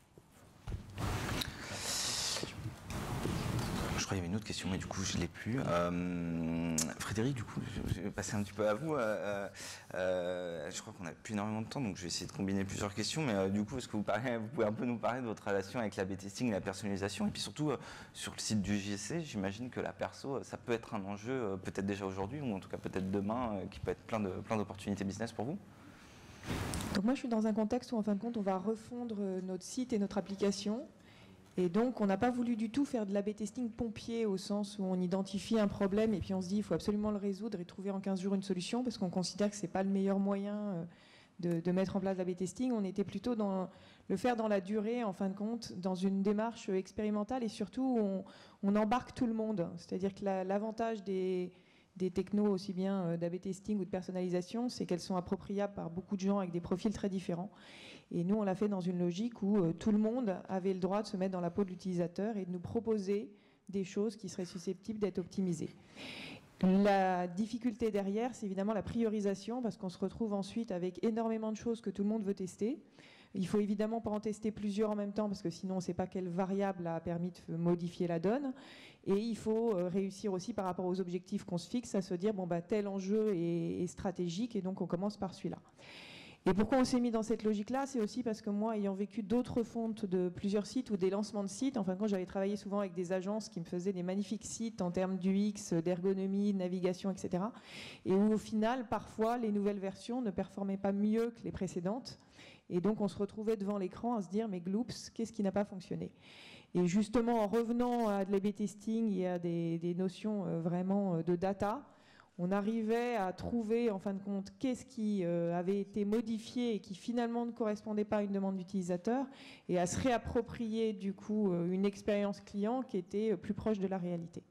Je crois qu'il y avait une autre question, mais du coup, je ne l'ai plus. Euh, Frédéric, du coup, je vais passer un petit peu à vous. Euh, euh, je crois qu'on n'a plus énormément de temps, donc je vais essayer de combiner plusieurs questions. Mais euh, du coup, est-ce que vous, parlez, vous pouvez un peu nous parler de votre relation avec l'A B testing et la personnalisation? Et puis surtout, euh, sur le site du J S C, j'imagine que la perso, ça peut être un enjeu, euh, peut-être déjà aujourd'hui, ou en tout cas peut-être demain, euh, qui peut être plein de, plein d'opportunités business pour vous. Donc moi, je suis dans un contexte où, en fin de compte, on va refondre notre site et notre application. Et donc, on n'a pas voulu du tout faire de l'A B testing pompier, au sens où on identifie un problème et puis on se dit il faut absolument le résoudre et trouver en quinze jours une solution, parce qu'on considère que ce n'est pas le meilleur moyen de, de mettre en place l'A B testing. On était plutôt dans le faire dans la durée, en fin de compte, dans une démarche expérimentale, et surtout on, on embarque tout le monde. C'est-à-dire que la, l'avantage des, des technos, aussi bien d'A B testing ou de personnalisation, c'est qu'elles sont appropriables par beaucoup de gens avec des profils très différents. Et nous, on l'a fait dans une logique où euh, tout le monde avait le droit de se mettre dans la peau de l'utilisateur et de nous proposer des choses qui seraient susceptibles d'être optimisées. La difficulté derrière, c'est évidemment la priorisation, parce qu'on se retrouve ensuite avec énormément de choses que tout le monde veut tester. Il faut évidemment pas en tester plusieurs en même temps, parce que sinon on ne sait pas quelle variable a permis de modifier la donne. Et il faut euh, réussir aussi par rapport aux objectifs qu'on se fixe à se dire bon, bah, tel enjeu est, est stratégique, et donc on commence par celui-là. Et pourquoi on s'est mis dans cette logique-là? C'est aussi parce que moi, ayant vécu d'autres fontes de plusieurs sites ou des lancements de sites, en fin de compte, j'avais travaillé souvent avec des agences qui me faisaient des magnifiques sites en termes d'U X, d'ergonomie, de navigation, et cetera. Et où, au final, parfois, les nouvelles versions ne performaient pas mieux que les précédentes. Et donc, on se retrouvait devant l'écran à se dire, mais gloops, qu'est-ce qui n'a pas fonctionné? Et justement, en revenant à de l'A B testing et à des, des notions euh, vraiment de data, on arrivait à trouver, en fin de compte, qu'est-ce qui euh, avait été modifié et qui finalement ne correspondait pas à une demande d'utilisateur, et à se réapproprier du coup euh, une expérience client qui était euh, plus proche de la réalité.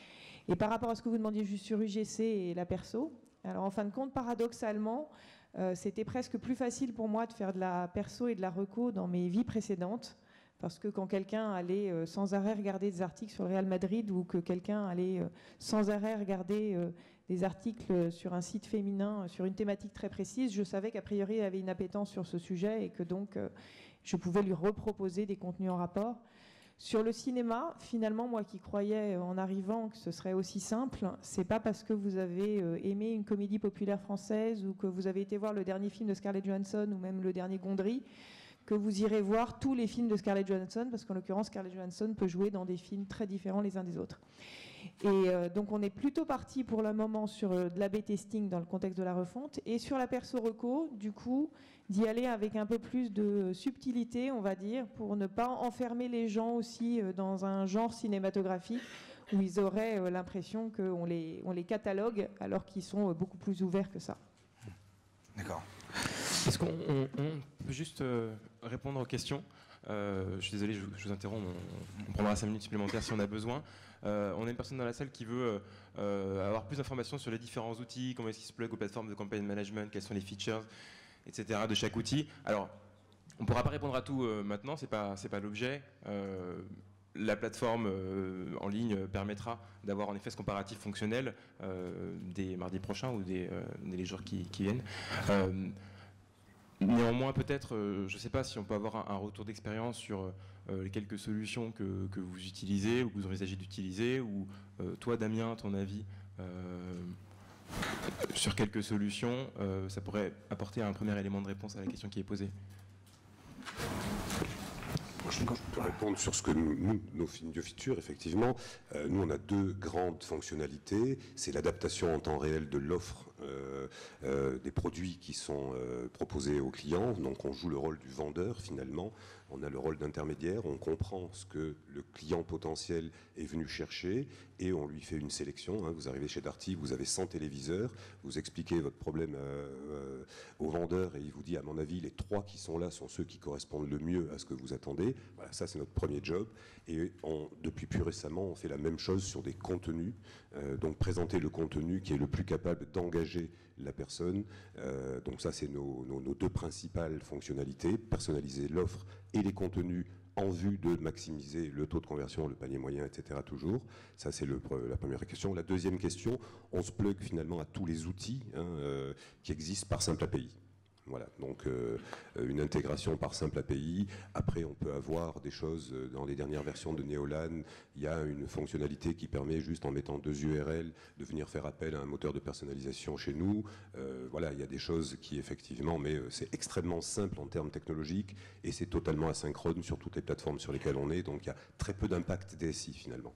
Et par rapport à ce que vous demandiez juste sur U G C et la perso, alors en fin de compte, paradoxalement, euh, c'était presque plus facile pour moi de faire de la perso et de la reco dans mes vies précédentes, parce que quand quelqu'un allait euh, sans arrêt regarder des articles sur le Real Madrid, ou que quelqu'un allait euh, sans arrêt regarder euh, des articles sur un site féminin, sur une thématique très précise, je savais qu'a priori il avait une appétence sur ce sujet, et que donc euh, je pouvais lui reproposer des contenus en rapport. Sur le cinéma, finalement, moi qui croyais en arrivant que ce serait aussi simple, c'est pas parce que vous avez euh, aimé une comédie populaire française, ou que vous avez été voir le dernier film de Scarlett Johansson, ou même le dernier Gondry, que vous irez voir tous les films de Scarlett Johansson, parce qu'en l'occurrence, Scarlett Johansson peut jouer dans des films très différents les uns des autres. Et euh, donc, on est plutôt parti pour le moment sur euh, de l'A B testing dans le contexte de la refonte, et sur la perso reco, du coup, d'y aller avec un peu plus de subtilité, on va dire, pour ne pas enfermer les gens aussi euh, dans un genre cinématographique où ils auraient euh, l'impression qu'on les, on les catalogue, alors qu'ils sont euh, beaucoup plus ouverts que ça. D'accord. Est-ce qu'on on, on peut juste euh, répondre aux questions? euh, Je suis désolé, je, je vous interromps, on, on prendra cinq minutes supplémentaires si on a besoin. Euh, on a une personne dans la salle qui veut euh, avoir plus d'informations sur les différents outils, comment est-ce qu'ils se plug aux plateformes de campaign management, quels sont les features, et cetera de chaque outil. Alors, on ne pourra pas répondre à tout euh, maintenant, ce n'est pas, c'est pas l'objet. Euh, la plateforme euh, en ligne permettra d'avoir en effet ce comparatif fonctionnel euh, dès mardi prochain, ou dès, euh, dès les jours qui, qui viennent. Euh, Néanmoins, peut-être, euh, je ne sais pas si on peut avoir un, un retour d'expérience sur euh, les quelques solutions que, que vous utilisez ou que vous envisagez d'utiliser, ou euh, toi, Damien, ton avis euh, sur quelques solutions, euh, ça pourrait apporter un premier élément de réponse à la question qui est posée. Je peux répondre sur ce que nous, nous nos features, effectivement. Euh, nous, on a deux grandes fonctionnalités. C'est l'adaptation en temps réel de l'offre euh, euh, des produits qui sont euh, proposés aux clients. Donc, on joue le rôle du vendeur, finalement. On a le rôle d'intermédiaire. On comprend ce que le client potentiel est venu chercher et on lui fait une sélection. Hein. Vous arrivez chez Darty, vous avez cent téléviseurs. Vous expliquez votre problème euh, euh, au vendeur et il vous dit, à mon avis, les trois qui sont là sont ceux qui correspondent le mieux à ce que vous attendez. Voilà, ça c'est notre premier job. Et on, depuis plus récemment, on fait la même chose sur des contenus. Euh, donc présenter le contenu qui est le plus capable d'engager la personne. Euh, donc ça c'est nos, nos, nos deux principales fonctionnalités. Personnaliser l'offre et les contenus en vue de maximiser le taux de conversion, le panier moyen, et cetera toujours. Ça, c'est le, la première question. La deuxième question, on se plug finalement à tous les outils hein, euh, qui existent par simple A P I. Voilà, donc euh, une intégration par simple A P I. Après, on peut avoir des choses, dans les dernières versions de Neolan, il y a une fonctionnalité qui permet, juste en mettant deux U R L, de venir faire appel à un moteur de personnalisation chez nous. Euh, voilà, il y a des choses qui, effectivement, mais c'est extrêmement simple en termes technologiques et c'est totalement asynchrone sur toutes les plateformes sur lesquelles on est. Donc, il y a très peu d'impact D S I, finalement.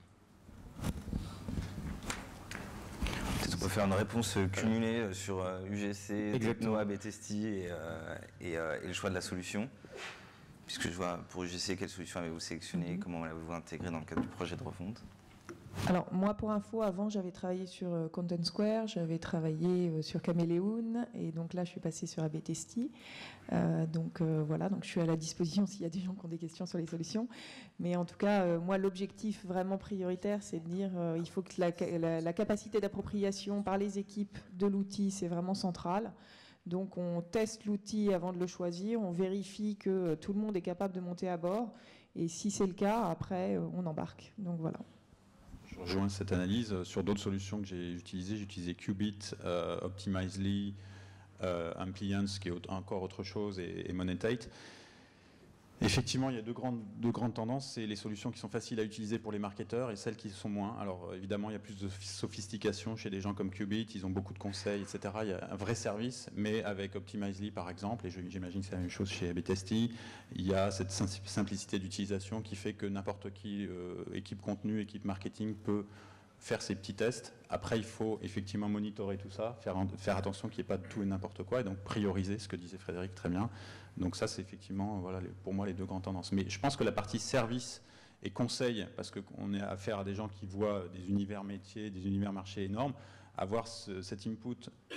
On peut faire une réponse cumulée sur U G C, Techno, A B Testy et, euh, et, euh, et le choix de la solution. Puisque je vois pour U G C, quelle solution avez-vous sélectionné, mm-hmm. comment l'avez-vous intégré dans le cadre du projet de refonte? Alors moi pour info, avant j'avais travaillé sur euh, Content Square, j'avais travaillé euh, sur Caméléon et donc là je suis passée sur A B Testy. Euh, donc euh, voilà, donc je suis à la disposition s'il y a des gens qui ont des questions sur les solutions. Mais en tout cas, euh, moi l'objectif vraiment prioritaire c'est de dire euh, il faut que la, la, la capacité d'appropriation par les équipes de l'outil c'est vraiment central. Donc on teste l'outil avant de le choisir, on vérifie que tout le monde est capable de monter à bord et si c'est le cas, après on embarque. Donc voilà. Je rejoins cette analyse. Sur d'autres solutions que j'ai utilisées, j'ai utilisé Qubit, euh, Optimizely, euh, Ampliance, qui est encore autre chose, et, et Monetate. Effectivement, il y a deux grandes, deux grandes tendances. C'est les solutions qui sont faciles à utiliser pour les marketeurs et celles qui sont moins. Alors évidemment, il y a plus de sophistication chez des gens comme Qubit, ils ont beaucoup de conseils, et cetera. Il y a un vrai service, mais avec Optimizely par exemple, et j'imagine que c'est la même chose chez A B Testy, il y a cette simplicité d'utilisation qui fait que n'importe qui, euh, équipe contenu, équipe marketing, peut faire ses petits tests. Après, il faut effectivement monitorer tout ça, faire, faire attention qu'il n'y ait pas de tout et n'importe quoi, et donc prioriser, ce que disait Frédéric très bien. Donc ça, c'est effectivement, voilà, pour moi, les deux grandes tendances. Mais je pense que la partie service et conseil, parce qu'on est affaire à des gens qui voient des univers métiers, des univers marchés énormes, avoir ce, cet input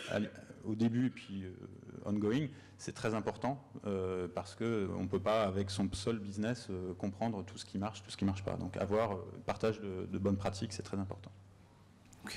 au début et puis euh, ongoing, c'est très important euh, parce qu'on ne peut pas, avec son seul business, euh, comprendre tout ce qui marche, tout ce qui ne marche pas. Donc avoir euh, partage de, de bonnes pratiques, c'est très important. Ok.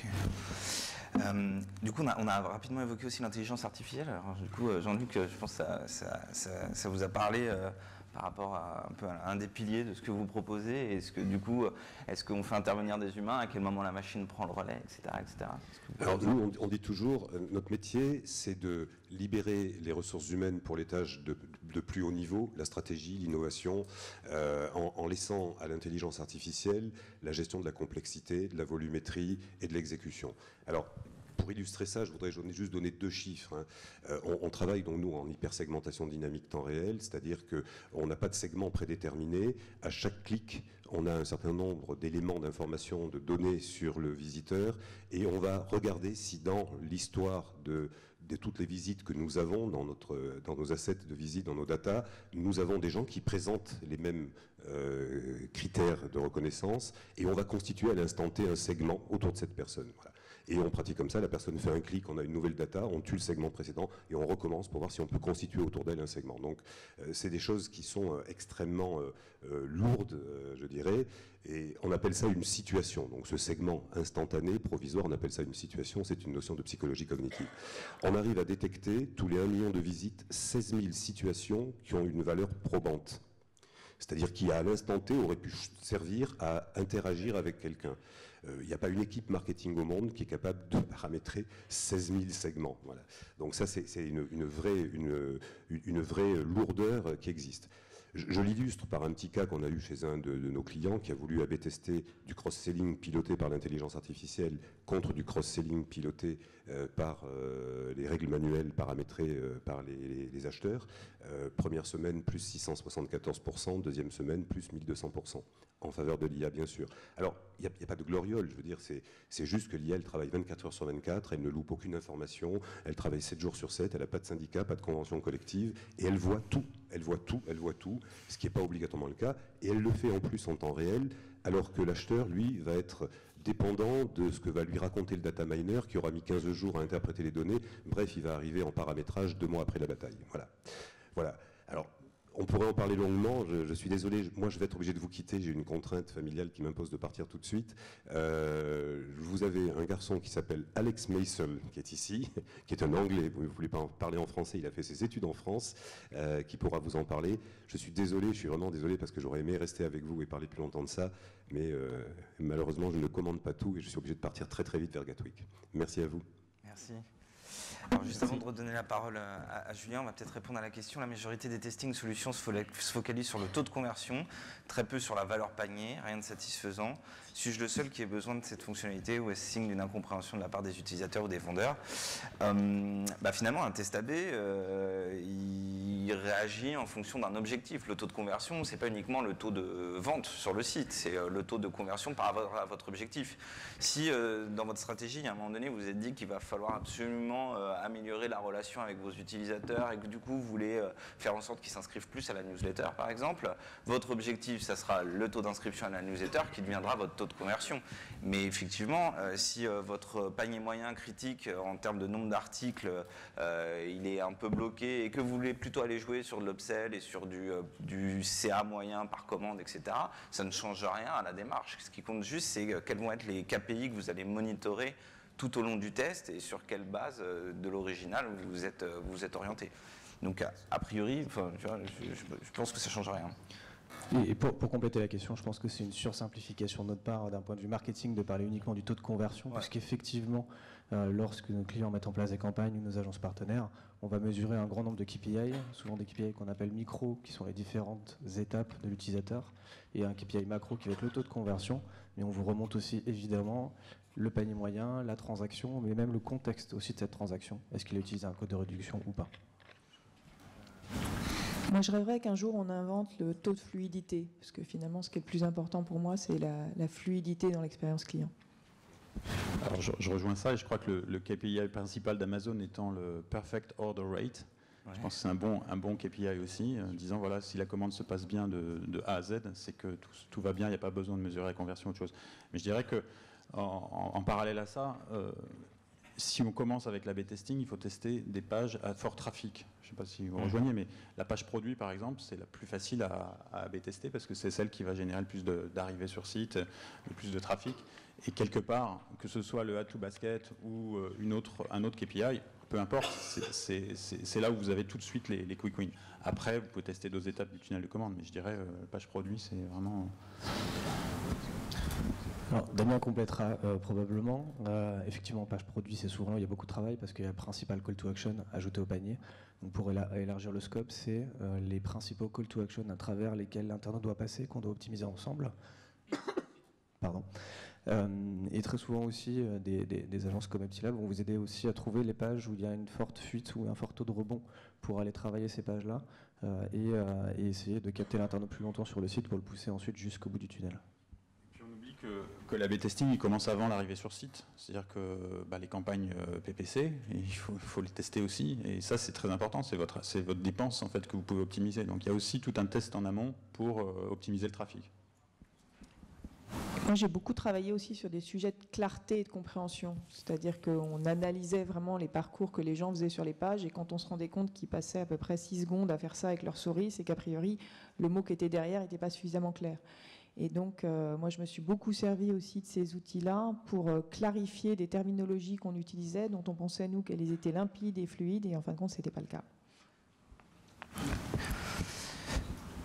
Euh, du coup, on a, on a rapidement évoqué aussi l'intelligence artificielle. Alors, du coup, Jean-Luc, je pense que ça, ça, ça, ça vous a parlé euh, par rapport à un peu à un des piliers de ce que vous proposez. Est-ce que du coup, est-ce qu'on fait intervenir des humains? À quel moment la machine prend le relais, et cetera, et cetera. Alors nous, on, on dit toujours, notre métier, c'est de libérer les ressources humaines pour les tâches de, de plus haut niveau, la stratégie, l'innovation, euh, en, en laissant à l'intelligence artificielle la gestion de la complexité, de la volumétrie et de l'exécution. Alors, pour illustrer ça, je voudrais juste donner deux chiffres. Hein. Euh, on, on travaille donc nous en hypersegmentation dynamique temps réel, c'est-à-dire qu'on n'a pas de segment prédéterminé. À chaque clic, on a un certain nombre d'éléments d'information, de données sur le visiteur, et on va regarder si dans l'histoire de de toutes les visites que nous avons dans, notre, dans nos assets de visite, dans nos data, nous avons des gens qui présentent les mêmes euh, critères de reconnaissance et on va constituer à l'instant T un segment autour de cette personne. Voilà. Et on pratique comme ça, la personne fait un clic, on a une nouvelle data, on tue le segment précédent et on recommence pour voir si on peut constituer autour d'elle un segment. Donc euh, c'est des choses qui sont euh, extrêmement euh, euh, lourdes, euh, je dirais, et on appelle ça une situation. Donc ce segment instantané, provisoire, on appelle ça une situation, c'est une notion de psychologie cognitive. On arrive à détecter, tous les un million de visites, seize mille situations qui ont une valeur probante. C'est-à-dire qui, à l'instant T, aurait pu servir à interagir avec quelqu'un. Il n'y a pas une équipe marketing au monde qui est capable de paramétrer seize mille segments. Voilà. Donc ça, c'est une, une, vraie, une, une vraie lourdeur qui existe. Je, je l'illustre par un petit cas qu'on a eu chez un de, de nos clients qui a voulu A B tester du cross-selling piloté par l'intelligence artificielle contre du cross-selling piloté euh, par euh, les règles manuelles paramétrées euh, par les, les, les acheteurs. Euh, première semaine, plus six cent soixante-quatorze pour cent, deuxième semaine, plus mille deux cents pour cent, en faveur de l'I A, bien sûr. Alors, il n'y a, a pas de gloriole, je veux dire, c'est juste que l'I A, elle travaille vingt-quatre heures sur vingt-quatre, elle ne loupe aucune information, elle travaille sept jours sur sept, elle n'a pas de syndicat, pas de convention collective, et elle voit tout, elle voit tout, elle voit tout, ce qui n'est pas obligatoirement le cas, et elle le fait en plus en temps réel, alors que l'acheteur, lui, va être dépendant de ce que va lui raconter le data miner, qui aura mis quinze jours à interpréter les données. Bref, il va arriver en paramétrage deux mois après la bataille. Voilà. Voilà. Alors, on pourrait en parler longuement, je, je suis désolé, moi je vais être obligé de vous quitter, j'ai une contrainte familiale qui m'impose de partir tout de suite. Euh, vous avez un garçon qui s'appelle Alex Maisel, qui est ici, qui est un Anglais, vous ne voulez pas en parler en français, il a fait ses études en France, euh, qui pourra vous en parler. Je suis désolé, je suis vraiment désolé parce que j'aurais aimé rester avec vous et parler plus longtemps de ça, mais euh, malheureusement je ne commande pas tout et je suis obligé de partir très très vite vers Gatwick. Merci à vous. Merci. Alors juste avant de redonner la parole à, à Julien, on va peut-être répondre à la question. La majorité des testing solutions se focalise sur le taux de conversion, très peu sur la valeur panier, rien de satisfaisant. Suis-je le seul qui ait besoin de cette fonctionnalité ou est-ce signe d'une incompréhension de la part des utilisateurs ou des vendeurs? euh, bah Finalement, un test A B, euh, il réagit en fonction d'un objectif. Le taux de conversion, c'est pas uniquement le taux de vente sur le site, c'est le taux de conversion par rapport à votre objectif. Si euh, dans votre stratégie, à un moment donné, vous vous êtes dit qu'il va falloir absolument euh, améliorer la relation avec vos utilisateurs et que du coup, vous voulez euh, faire en sorte qu'ils s'inscrivent plus à la newsletter, par exemple, votre objectif, ça sera le taux d'inscription à la newsletter qui deviendra votre taux de conversion. Mais effectivement, euh, si euh, votre panier moyen critique euh, en termes de nombre d'articles, euh, il est un peu bloqué et que vous voulez plutôt aller jouer sur de l'upsell et sur du, euh, du C A moyen par commande, et cetera, ça ne change rien à la démarche. Ce qui compte juste, c'est euh, quels vont être les K P I que vous allez monitorer tout au long du test et sur quelle base euh, de l'original vous êtes, euh, vous êtes orienté. Donc a, a priori, enfin, tu vois, je, je, je pense que ça ne change rien. Et pour, pour compléter la question, je pense que c'est une sursimplification de notre part d'un point de vue marketing de parler uniquement du taux de conversion, ouais. Parce qu'effectivement, euh, lorsque nos clients mettent en place des campagnes ou nos agences partenaires, on va mesurer un grand nombre de K P I, souvent des K P I qu'on appelle micro, qui sont les différentes étapes de l'utilisateur, et un K P I macro qui va être le taux de conversion, mais on vous remonte aussi évidemment le panier moyen, la transaction, mais même le contexte aussi de cette transaction. Est-ce qu'il a utilisé un code de réduction ou pas? Moi, je rêverais qu'un jour, on invente le taux de fluidité, parce que finalement, ce qui est le plus important pour moi, c'est la, la fluidité dans l'expérience client. Alors, je, je rejoins ça, et je crois que le, le K P I principal d'Amazon étant le Perfect Order Rate, ouais. Je pense que c'est un bon, un bon K P I aussi, euh, disant, voilà, si la commande se passe bien de, de A à Z, c'est que tout, tout va bien, il n'y a pas besoin de mesurer la conversion ou autre chose. Mais je dirais que en, en, en parallèle à ça, euh, si on commence avec l'A B testing, il faut tester des pages à fort trafic. Je ne sais pas si vous rejoignez, mais la page produit, par exemple, c'est la plus facile à, à A B tester parce que c'est celle qui va générer le plus d'arrivées sur site, le plus de trafic. Et quelque part, que ce soit le add to basket ou une autre, un autre K P I, peu importe, c'est là où vous avez tout de suite les, les quick wins. Après, vous pouvez tester d'autres étapes du tunnel de commande, mais je dirais, euh, page produit, c'est vraiment... Alors, Damien complétera euh, probablement. Euh, effectivement, page produit, c'est souvent, il y a beaucoup de travail parce qu'il y a le principal call to action ajouté au panier. Donc, pour élargir le scope, c'est euh, les principaux call to action à travers lesquels l'internaute doit passer, qu'on doit optimiser ensemble. Pardon. Euh, et très souvent aussi, euh, des, des, des agences comme Eptilab vont vous aider aussi à trouver les pages où il y a une forte fuite ou un fort taux de rebond pour aller travailler ces pages-là euh, et, euh, et essayer de capter l'internaute plus longtemps sur le site pour le pousser ensuite jusqu'au bout du tunnel. Que, que l'A B testing il commence avant l'arrivée sur site, c'est-à-dire que bah, les campagnes euh, P P C, il faut, il faut les tester aussi, et ça c'est très important, c'est votre, c'est votre dépense en fait que vous pouvez optimiser. Donc il y a aussi tout un test en amont pour euh, optimiser le trafic. Moi j'ai beaucoup travaillé aussi sur des sujets de clarté et de compréhension, c'est-à-dire qu'on analysait vraiment les parcours que les gens faisaient sur les pages, et quand on se rendait compte qu'ils passaient à peu près six secondes à faire ça avec leur souris, c'est qu'a priori le mot qui était derrière n'était pas suffisamment clair. Et donc, euh, moi, je me suis beaucoup servi aussi de ces outils-là pour euh, clarifier des terminologies qu'on utilisait, dont on pensait, nous, qu'elles étaient limpides et fluides, et en fin de compte, ce n'était pas le cas.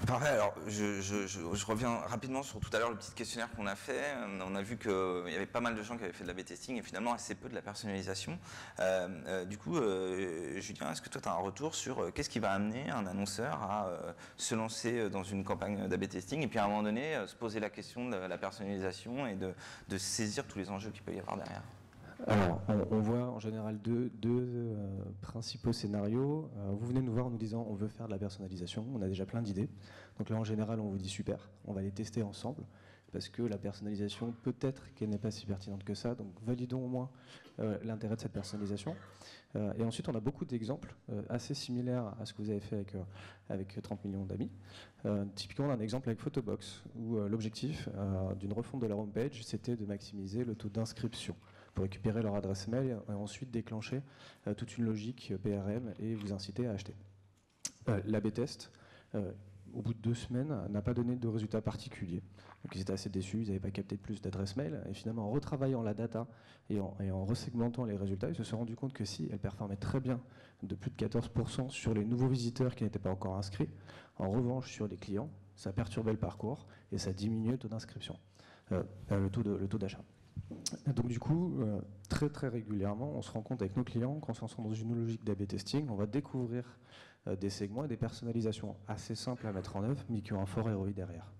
Parfait, alors je, je, je, je reviens rapidement sur tout à l'heure le petit questionnaire qu'on a fait. On a vu qu'il y avait pas mal de gens qui avaient fait de l'A B testing et finalement assez peu de la personnalisation. Euh, euh, du coup, euh, Julien, est-ce que toi tu as un retour sur euh, qu'est-ce qui va amener un annonceur à euh, se lancer dans une campagne d'A B testing et puis à un moment donné euh, se poser la question de la personnalisation et de, de saisir tous les enjeux qu'il peut y avoir derrière? Alors, on, on voit en général deux, deux euh, principaux scénarios. Euh, vous venez nous voir en nous disant on veut faire de la personnalisation, on a déjà plein d'idées. Donc là, en général, on vous dit super, on va les tester ensemble, parce que la personnalisation, peut-être qu'elle n'est pas si pertinente que ça, donc validons au moins euh, l'intérêt de cette personnalisation. Euh, et ensuite, on a beaucoup d'exemples euh, assez similaires à ce que vous avez fait avec, euh, avec trente millions d'amis. Euh, typiquement, on a un exemple avec Photobox, où euh, l'objectif euh, d'une refonte de la homepage, c'était de maximiser le taux d'inscription, pour récupérer leur adresse mail et ensuite déclencher euh, toute une logique P R M et vous inciter à acheter. Euh, L'A B test, euh, au bout de deux semaines, n'a pas donné de résultats particuliers. Donc ils étaient assez déçus, ils n'avaient pas capté plus d'adresses mail. Et finalement, en retravaillant la data et en, et en resegmentant les résultats, ils se sont rendus compte que si, elle performait très bien, de plus de quatorze pour cent sur les nouveaux visiteurs qui n'étaient pas encore inscrits. En revanche, sur les clients, ça perturbait le parcours et ça diminuait le taux d'inscription, euh, le taux de, le taux d'achat. Donc du coup, euh, très très régulièrement, on se rend compte avec nos clients quand on se lance dans une logique d'A B testing, on va découvrir euh, des segments et des personnalisations assez simples à mettre en œuvre, mais qui ont un fort R O I derrière.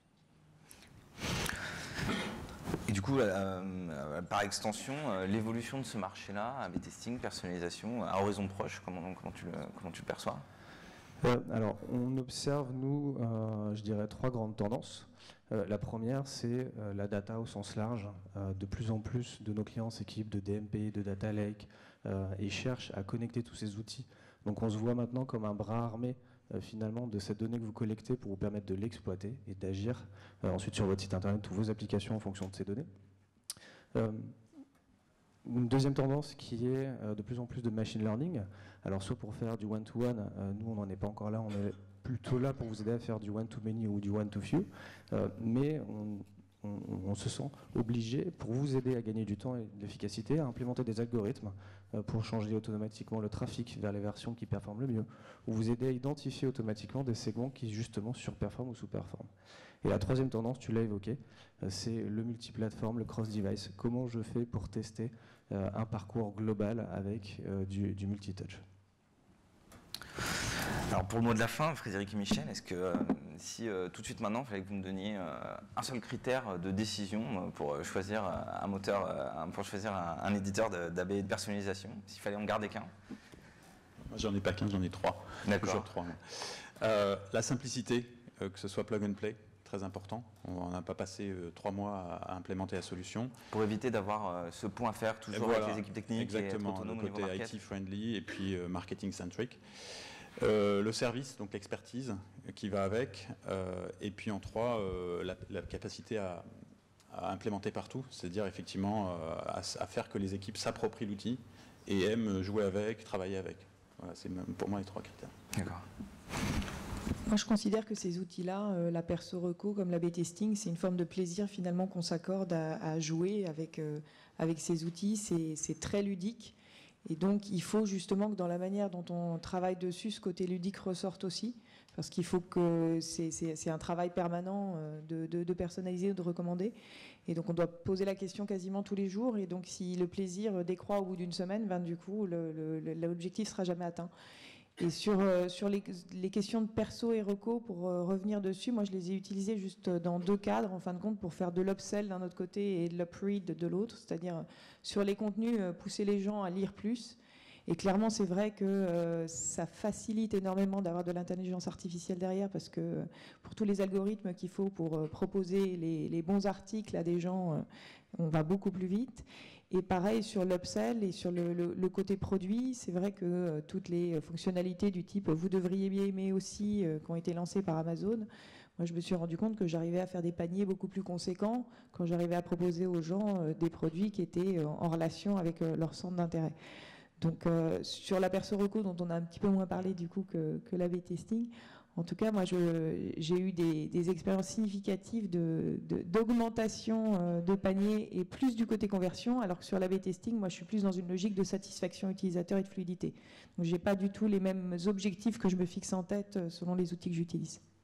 Et du coup, euh, euh, par extension, euh, l'évolution de ce marché-là, A B testing, personnalisation, à horizon proche, comment, comment, tu, le, comment tu le perçois? euh, Alors, on observe, nous, euh, je dirais, trois grandes tendances. Euh, la première, c'est euh, la data au sens large. Euh, de plus en plus de nos clients s'équipent de D M P, de data lake, euh, et cherchent à connecter tous ces outils. Donc on se voit maintenant comme un bras armé euh, finalement de cette donnée que vous collectez pour vous permettre de l'exploiter et d'agir euh, ensuite sur votre site internet ou vos applications en fonction de ces données. Euh, Une deuxième tendance qui est euh, de plus en plus de machine learning. Alors soit pour faire du one-to-one, euh, nous on n'en est pas encore là, on est plutôt là pour vous aider à faire du one-to-many ou du one-to-few, euh, mais on, on, on se sent obligé, pour vous aider à gagner du temps et de l'efficacité, à implémenter des algorithmes euh, pour changer automatiquement le trafic vers les versions qui performent le mieux, ou vous aider à identifier automatiquement des segments qui justement surperforment ou sous-performent. Et la troisième tendance, tu l'as évoqué, euh, c'est le multiplateforme, le cross-device. Comment je fais pour tester euh, un parcours global avec euh, du, du multitouch? Alors pour le mot de la fin, Frédéric et Michel, est-ce que euh, si euh, tout de suite maintenant, il fallait que vous me donniez euh, un seul critère de décision euh, pour choisir euh, un moteur, euh, pour choisir un, un éditeur d'A B et de personnalisation, s'il fallait en garder qu'un? Moi, j'en ai pas qu'un, j'en ai trois. D'accord. Toujours trois. Euh, la simplicité, euh, que ce soit plug and play, très important. On n'a pas passé euh, trois mois à, à implémenter la solution. Pour éviter d'avoir euh, ce point à faire toujours voilà, avec les équipes techniques. Exactement, et être autonome le au niveau côté market. I T friendly et puis euh, marketing centric. Euh, le service, donc l'expertise qui va avec, euh, et puis en trois, euh, la, la capacité à, à implémenter partout, c'est-à-dire effectivement euh, à, à faire que les équipes s'approprient l'outil et aiment jouer avec, travailler avec. Voilà, c'est pour moi les trois critères. D'accord. Moi, je considère que ces outils-là, euh, la perso reco comme l'A B testing, c'est une forme de plaisir finalement qu'on s'accorde à, à jouer avec, euh, avec ces outils. C'est très ludique. Et donc, il faut justement que dans la manière dont on travaille dessus, ce côté ludique ressorte aussi. Parce qu'il faut que c'est un travail permanent de, de, de personnaliser ou de recommander. Et donc, on doit poser la question quasiment tous les jours. Et donc, si le plaisir décroît au bout d'une semaine, ben, du coup, l'objectif ne sera jamais atteint. Et sur, euh, sur les, les questions de perso et reco, pour euh, revenir dessus, moi je les ai utilisées juste dans deux cadres, en fin de compte, pour faire de l'upsell d'un autre côté et de l'upread de l'autre, c'est-à-dire sur les contenus, euh, pousser les gens à lire plus. Et clairement, c'est vrai que euh, ça facilite énormément d'avoir de l'intelligence artificielle derrière, parce que pour tous les algorithmes qu'il faut pour euh, proposer les, les bons articles à des gens, euh, on va beaucoup plus vite. Et pareil sur l'upsell et sur le, le, le côté produit, c'est vrai que euh, toutes les fonctionnalités du type « vous devriez bien aimer aussi euh, » qui ont été lancées par Amazon, moi je me suis rendu compte que j'arrivais à faire des paniers beaucoup plus conséquents quand j'arrivais à proposer aux gens euh, des produits qui étaient euh, en relation avec euh, leur centre d'intérêt. Donc euh, sur la perso reco, dont on a un petit peu moins parlé du coup que, que l'A B testing, en tout cas, moi, j'ai eu des, des expériences significatives d'augmentation de, de, euh, de panier et plus du côté conversion, alors que sur l'A B testing, moi, je suis plus dans une logique de satisfaction utilisateur et de fluidité. Donc, je n'ai pas du tout les mêmes objectifs que je me fixe en tête selon les outils que j'utilise.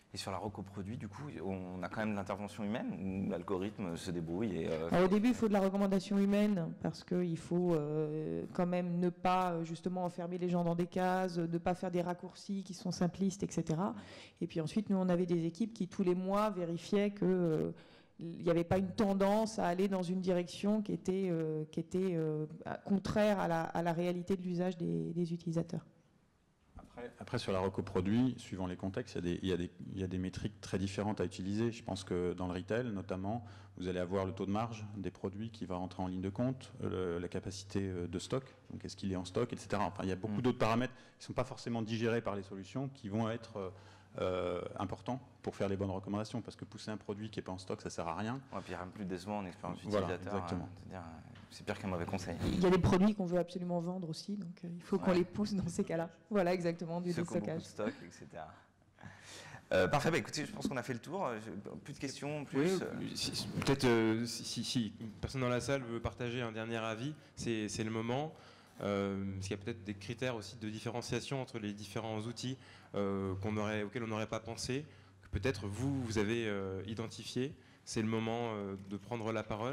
Et sur la recoproduit, du coup, on a quand même l'intervention humaine ou l'algorithme se débrouille et, euh... Alors, au début, il faut de la recommandation humaine parce qu'il faut euh, quand même ne pas justement enfermer les gens dans des cases, ne pas faire des raccourcis qui sont simplistes, et cetera. Et puis ensuite, nous, on avait des équipes qui, tous les mois, vérifiaient que... Euh, il n'y avait pas une tendance à aller dans une direction qui était, euh, qui était euh, contraire à la, à la réalité de l'usage des, des utilisateurs. Après, après, sur la recoproduit, suivant les contextes, il y, a des, il, y a des, il y a des métriques très différentes à utiliser. Je pense que dans le retail, notamment, vous allez avoir le taux de marge des produits qui va rentrer en ligne de compte, le, la capacité de stock, donc est-ce qu'il est en stock, et cetera. Enfin, il y a beaucoup mmh. d'autres paramètres qui ne sont pas forcément digérés par les solutions, qui vont être... Euh, important pour faire les bonnes recommandations, parce que pousser un produit qui n'est pas en stock, ça ne sert à rien. Ouais, puis il y a rien de plus décevant en expérience voilà, utilisateur. Exactement. Hein, c'est pire qu'un mauvais conseil. Il y a des produits qu'on veut absolument vendre aussi, donc euh, il faut qu'on ouais. les pousse dans ces cas-là. Voilà, exactement, du déstockage. De stock, et cetera. Euh, parfait, bah écoutez, je pense qu'on a fait le tour. Plus de questions, plus. Oui, si, peut-être euh, si, si une personne dans la salle veut partager un dernier avis, c'est le moment. Euh, parce qu'il y a peut-être des critères aussi de différenciation entre les différents outils euh, qu'on aurait, auxquels on n'aurait pas pensé, que peut-être vous, vous avez euh, identifié. C'est le moment euh, de prendre la parole.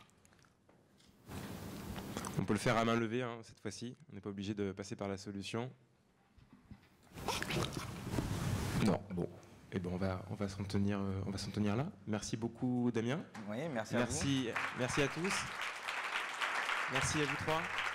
On peut le faire à main levée hein, cette fois-ci. On n'est pas obligé de passer par la solution. Non, bon. Eh ben on va, on va s'en tenir, euh, on va s'en tenir là. Merci beaucoup, Damien. Oui, merci, merci à vous. Merci à tous. Merci à vous trois.